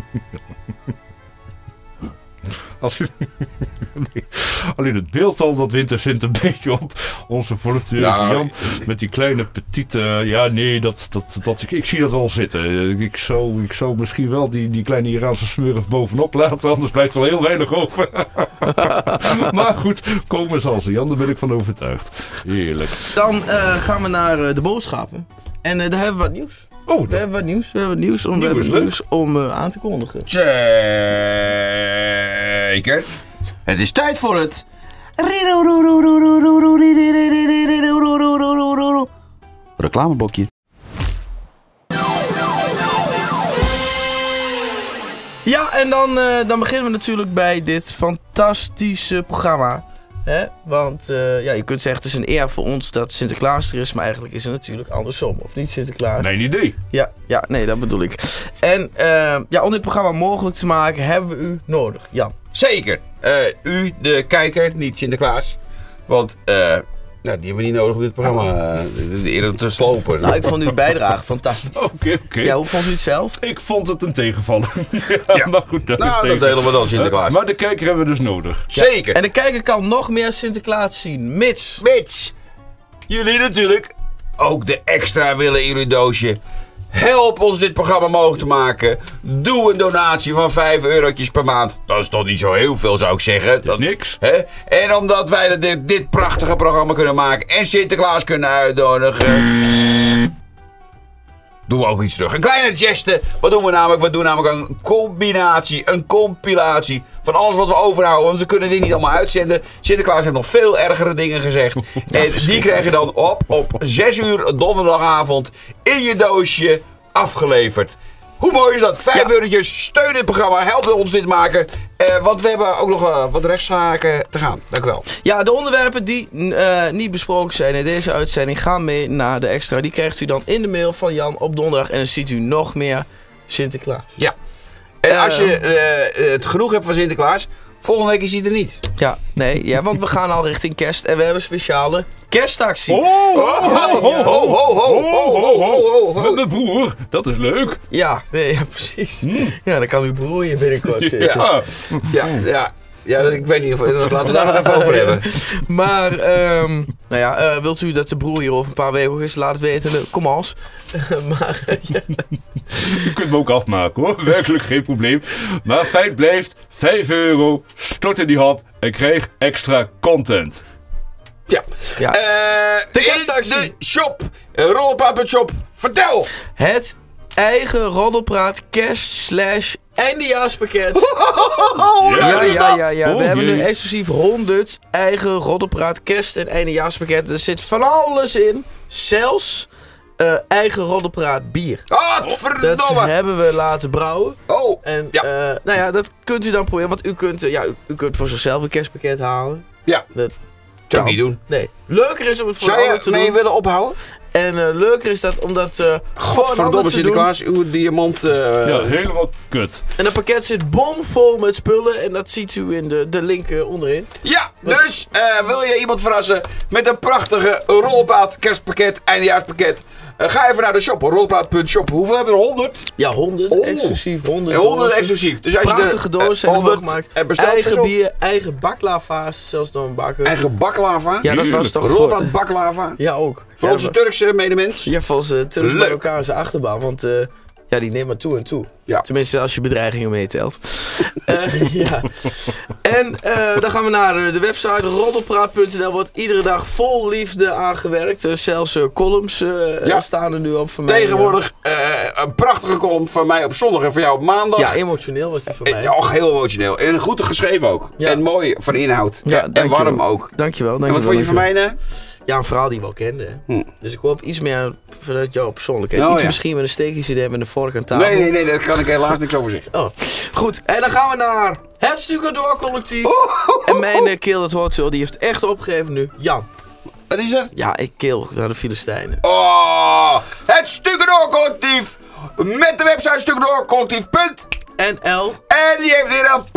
Als u... nee. Alleen het beeld al, dat wint er Sint een beetje op. Onze volunteer Nou, Jan met die kleine petite... Ja, nee, dat, dat, dat, ik, ik zie dat al zitten. Ik zou, ik zou misschien wel die, die kleine Iraanse smurf bovenop laten. Anders blijft er wel heel weinig over. Maar goed, komen zal ze, Jan. Daar ben ik van overtuigd. Heerlijk. Dan eh, gaan we naar eh, de boodschappen. En eh, daar hebben we wat nieuws. Oh, We hebben wat nieuws. We hebben wat nieuws om, we Nieuws, hebben leuk. nieuws om eh, aan te kondigen. Zeker. Het is tijd voor het... reclameblokje. Ja, en dan, eh, dan beginnen we natuurlijk bij dit fantastische programma. Hè? Want eh, ja, je kunt zeggen, het is een eer voor ons dat Sinterklaas er is. Maar eigenlijk is het natuurlijk andersom. Of niet, Sinterklaas? mijn idee. Ja, ja, nee, dat bedoel ik. En eh, ja, om dit programma mogelijk te maken, hebben we u nodig. Jan. Zeker. Uh, u, de kijker, niet Sinterklaas. Want uh, nou, die hebben we niet nodig om dit programma uh, eerder te slopen. Nou, ik vond uw bijdrage fantastisch. Oké, oké. Ja, hoe vond u het zelf? Ik vond het een tegenvaller. ja, Ja. maar goed. Dat Nou, tegen. dat delen we dan, Sinterklaas. Uh, maar de kijker hebben we dus nodig. Zeker. En de kijker kan nog meer Sinterklaas zien, mits. Mits jullie natuurlijk ook de extra willen in jullie doosje? Help ons dit programma mogelijk te maken. Doe een donatie van vijf eurotjes per maand. Dat is toch niet zo heel veel, zou ik zeggen. Dat is niks. Hè? En omdat wij dit, dit prachtige programma kunnen maken en Sinterklaas kunnen uitnodigen, doen we ook iets terug. Een kleine geste. Wat doen we namelijk? We doen namelijk een combinatie, een compilatie van alles wat we overhouden. Want we kunnen dit niet allemaal uitzenden. Sinterklaas heeft nog veel ergere dingen gezegd. En die krijg je dan op, op zes uur donderdagavond in je doosje afgeleverd. Hoe mooi is dat? Vijf ja. eurotjes, steun dit programma, help ons dit maken. Uh, want we hebben ook nog uh, wat rechtszaken te gaan. Dank u wel. Ja, de onderwerpen die uh, niet besproken zijn in deze uitzending gaan mee naar de extra. Die krijgt u dan in de mail van Jan op donderdag. En dan ziet u nog meer Sinterklaas. Ja. En uh, als je uh, het genoeg hebt van Sinterklaas, volgende week is hij er niet. Ja, nee, ja, want we gaan al richting kerst en we hebben een speciale kerstactie. Oh, ho, ho, ho, ho, ho, ho, ho, ho. Met mijn broer, dat is leuk. Ja, nee, ja precies. Mm. Ja, dan kan uw broer hier binnenkort zitten. Ja, ja, ja. Ja, ik weet niet of we laten we daar nog even over hebben. Maar, um, nou ja, uh, wilt u dat de broer hier over een paar weken is, laat het weten. Kom als. maar, uh, ja. U kunt me ook afmaken hoor, werkelijk geen probleem. Maar feit blijft, vijf euro, stort in die hap en krijg extra content. Ja. ja. Uh, de kerstactie. In de shop, roddelpraat.shop, vertel! Het eigen Roddelpraat kerst slash eindejaarspakket. Ja, ja, ja, ja. We hebben nu exclusief honderd eigen Roddelpraat kerst en eindejaarspakket. Er zit van alles in. Zelfs uh, eigen Roddelpraat bier. Oh, verdomme! Dat hebben we laten brouwen. Oh, en ja. uh, nou ja, dat kunt u dan proberen. Want u kunt, uh, ja, u, u kunt voor zichzelf een kerstpakket halen. Ja, dat zou ik niet doen. Nee. Leuker is om het voor Zou anderen te doen. Zou je mee willen ophouden? En uh, leuker is dat omdat uh, Godverdomme Sinterklaas, uw diamant... Uh... Ja, helemaal kut. En het pakket zit bomvol met spullen en dat ziet u in de, de link uh, onderin. Ja, Wat? dus uh, wil je iemand verrassen met een prachtige Roddelpraat kerstpakket, eindejaarspakket. Uh, ga even naar de shop, roddelpraat punt shop. Hoeveel hebben we er? honderd? Ja, honderd. Oh. Exclusief. honderd. honderd exclusief. Dus als prachtige je de, dozen uh, hebben gemaakt. Eigen bier, op. eigen baklava's, zelfs dan bakken. Eigen baklava? Ja, dat was toch Roddelpraat baklava? Ja, ook. Voor ja, onze Turkse medemens? Ja, voor onze Turks-Marokkaanse achterban, want uh, ja, die neemt maar toe en toe. Ja. Tenminste, als je bedreigingen meetelt. uh, ja. En uh, dan gaan we naar uh, de website roddelpraat punt n l. Wordt iedere dag vol liefde aangewerkt. Uh, zelfs uh, columns uh, ja. staan er nu op van mij. Tegenwoordig uh, een prachtige column van mij op zondag en van jou op maandag. Ja, emotioneel was die van mij. Ja, heel emotioneel. En goed geschreven ook. Ja. En mooi van inhoud. Ja, en warm wel. ook. Dankjewel. En wat vond je van mij, hè? Ja, een verhaal die je wel kende. Hm. Dus ik hoop iets meer vanuit jouw persoonlijkheid. Oh, iets ja. misschien met een steekje hebben en een vork aan tafel. Nee, nee, nee, daar kan ik helaas niks over zeggen. Oh. Goed, en dan gaan we naar het Stucadoor collectief. Oh, oh, oh. En mijn uh, keel, dat hoort zo, die heeft echt opgegeven nu. Jan. Wat is er? Ja, ik keel naar de Filistijnen. Oh, het Stucadoor collectief. Met de website stucadoor collectief punt n l. En die heeft weer een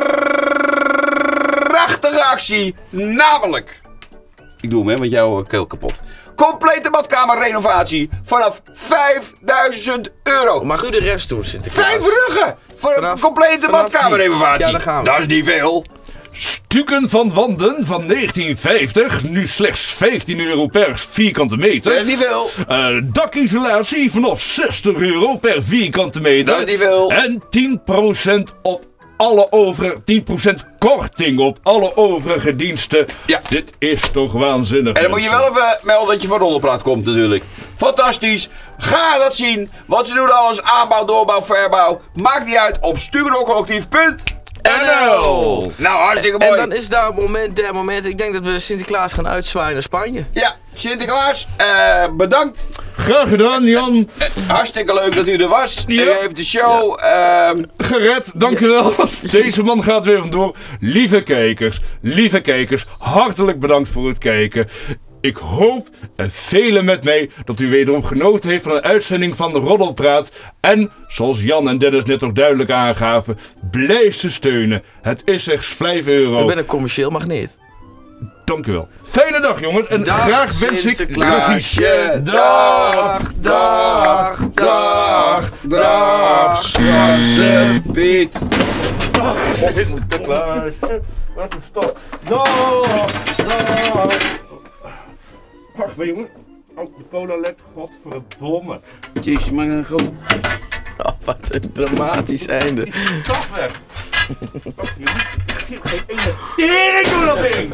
prachtige actie. Namelijk... Ik doe hem, hè, want jouw keel kapot. Complete badkamerrenovatie vanaf vijfduizend euro. Mag u de rest doen, Sinterklaas? Vijf ruggen voor vanaf, een complete badkamerrenovatie. Ja, daar gaan we. Dat is niet veel. Stukken van wanden van negentien vijftig, nu slechts vijftien euro per vierkante meter. Dat is niet veel. Uh, dakisolatie vanaf zestig euro per vierkante meter. Dat is niet veel. En tien procent op alle overige, tien procent korting op alle overige diensten. Ja. Dit is toch waanzinnig. En dan moet je wel even melden dat je van Roddelpraat komt natuurlijk. Fantastisch. Ga dat zien. Want ze doen alles aanbouw, doorbouw, verbouw. Maakt niet uit op stucadoorcollectief punt n l. Nou, hartstikke mooi. En dan is daar het moment der momenten. Ik denk dat we Sinterklaas gaan uitzwaaien naar Spanje. Ja, Sinterklaas, uh, bedankt. Graag gedaan, Jan. Uh, hartstikke leuk dat u er was. Ja. U heeft de show ja. uh, gered, dankjewel. Ja. Deze man gaat weer vandoor. Lieve kijkers, lieve kijkers, hartelijk bedankt voor het kijken. Ik hoop, en velen met mij, dat u wederom genoten heeft van een uitzending van de Roddelpraat. En, zoals Jan en Dennis net nog duidelijk aangaven, blijf ze steunen. Het is slechts vijf euro. Ik ben een commercieel magneet. Dank u wel. Fijne dag, jongens. En dag, graag wens ik Klaasje. Dag, dag, dag, dag, Zwarte Piet. Dag, Sinterklaasje. Wat een stap. Dag, dag. Wacht, jongen. Oh, de Polo led, godverdomme. Jezus, maar een grote... Oh, wat een dramatisch einde. Toch weg. Oh, je moet geen ene tering door dat ding.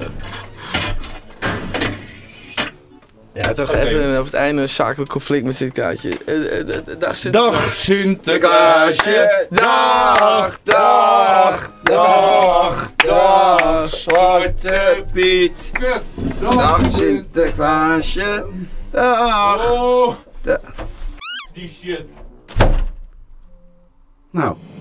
Ja, toch Okay. even op het einde een zakelijk conflict met Sinterklaasje. Uh, uh, uh, dag Sinterklaas. Dag Sinterklaasje, dag, dag, dag, dag, Zwarte Piet. Dag Sinterklaasje, dag. Oh, Da- die shit. Nou.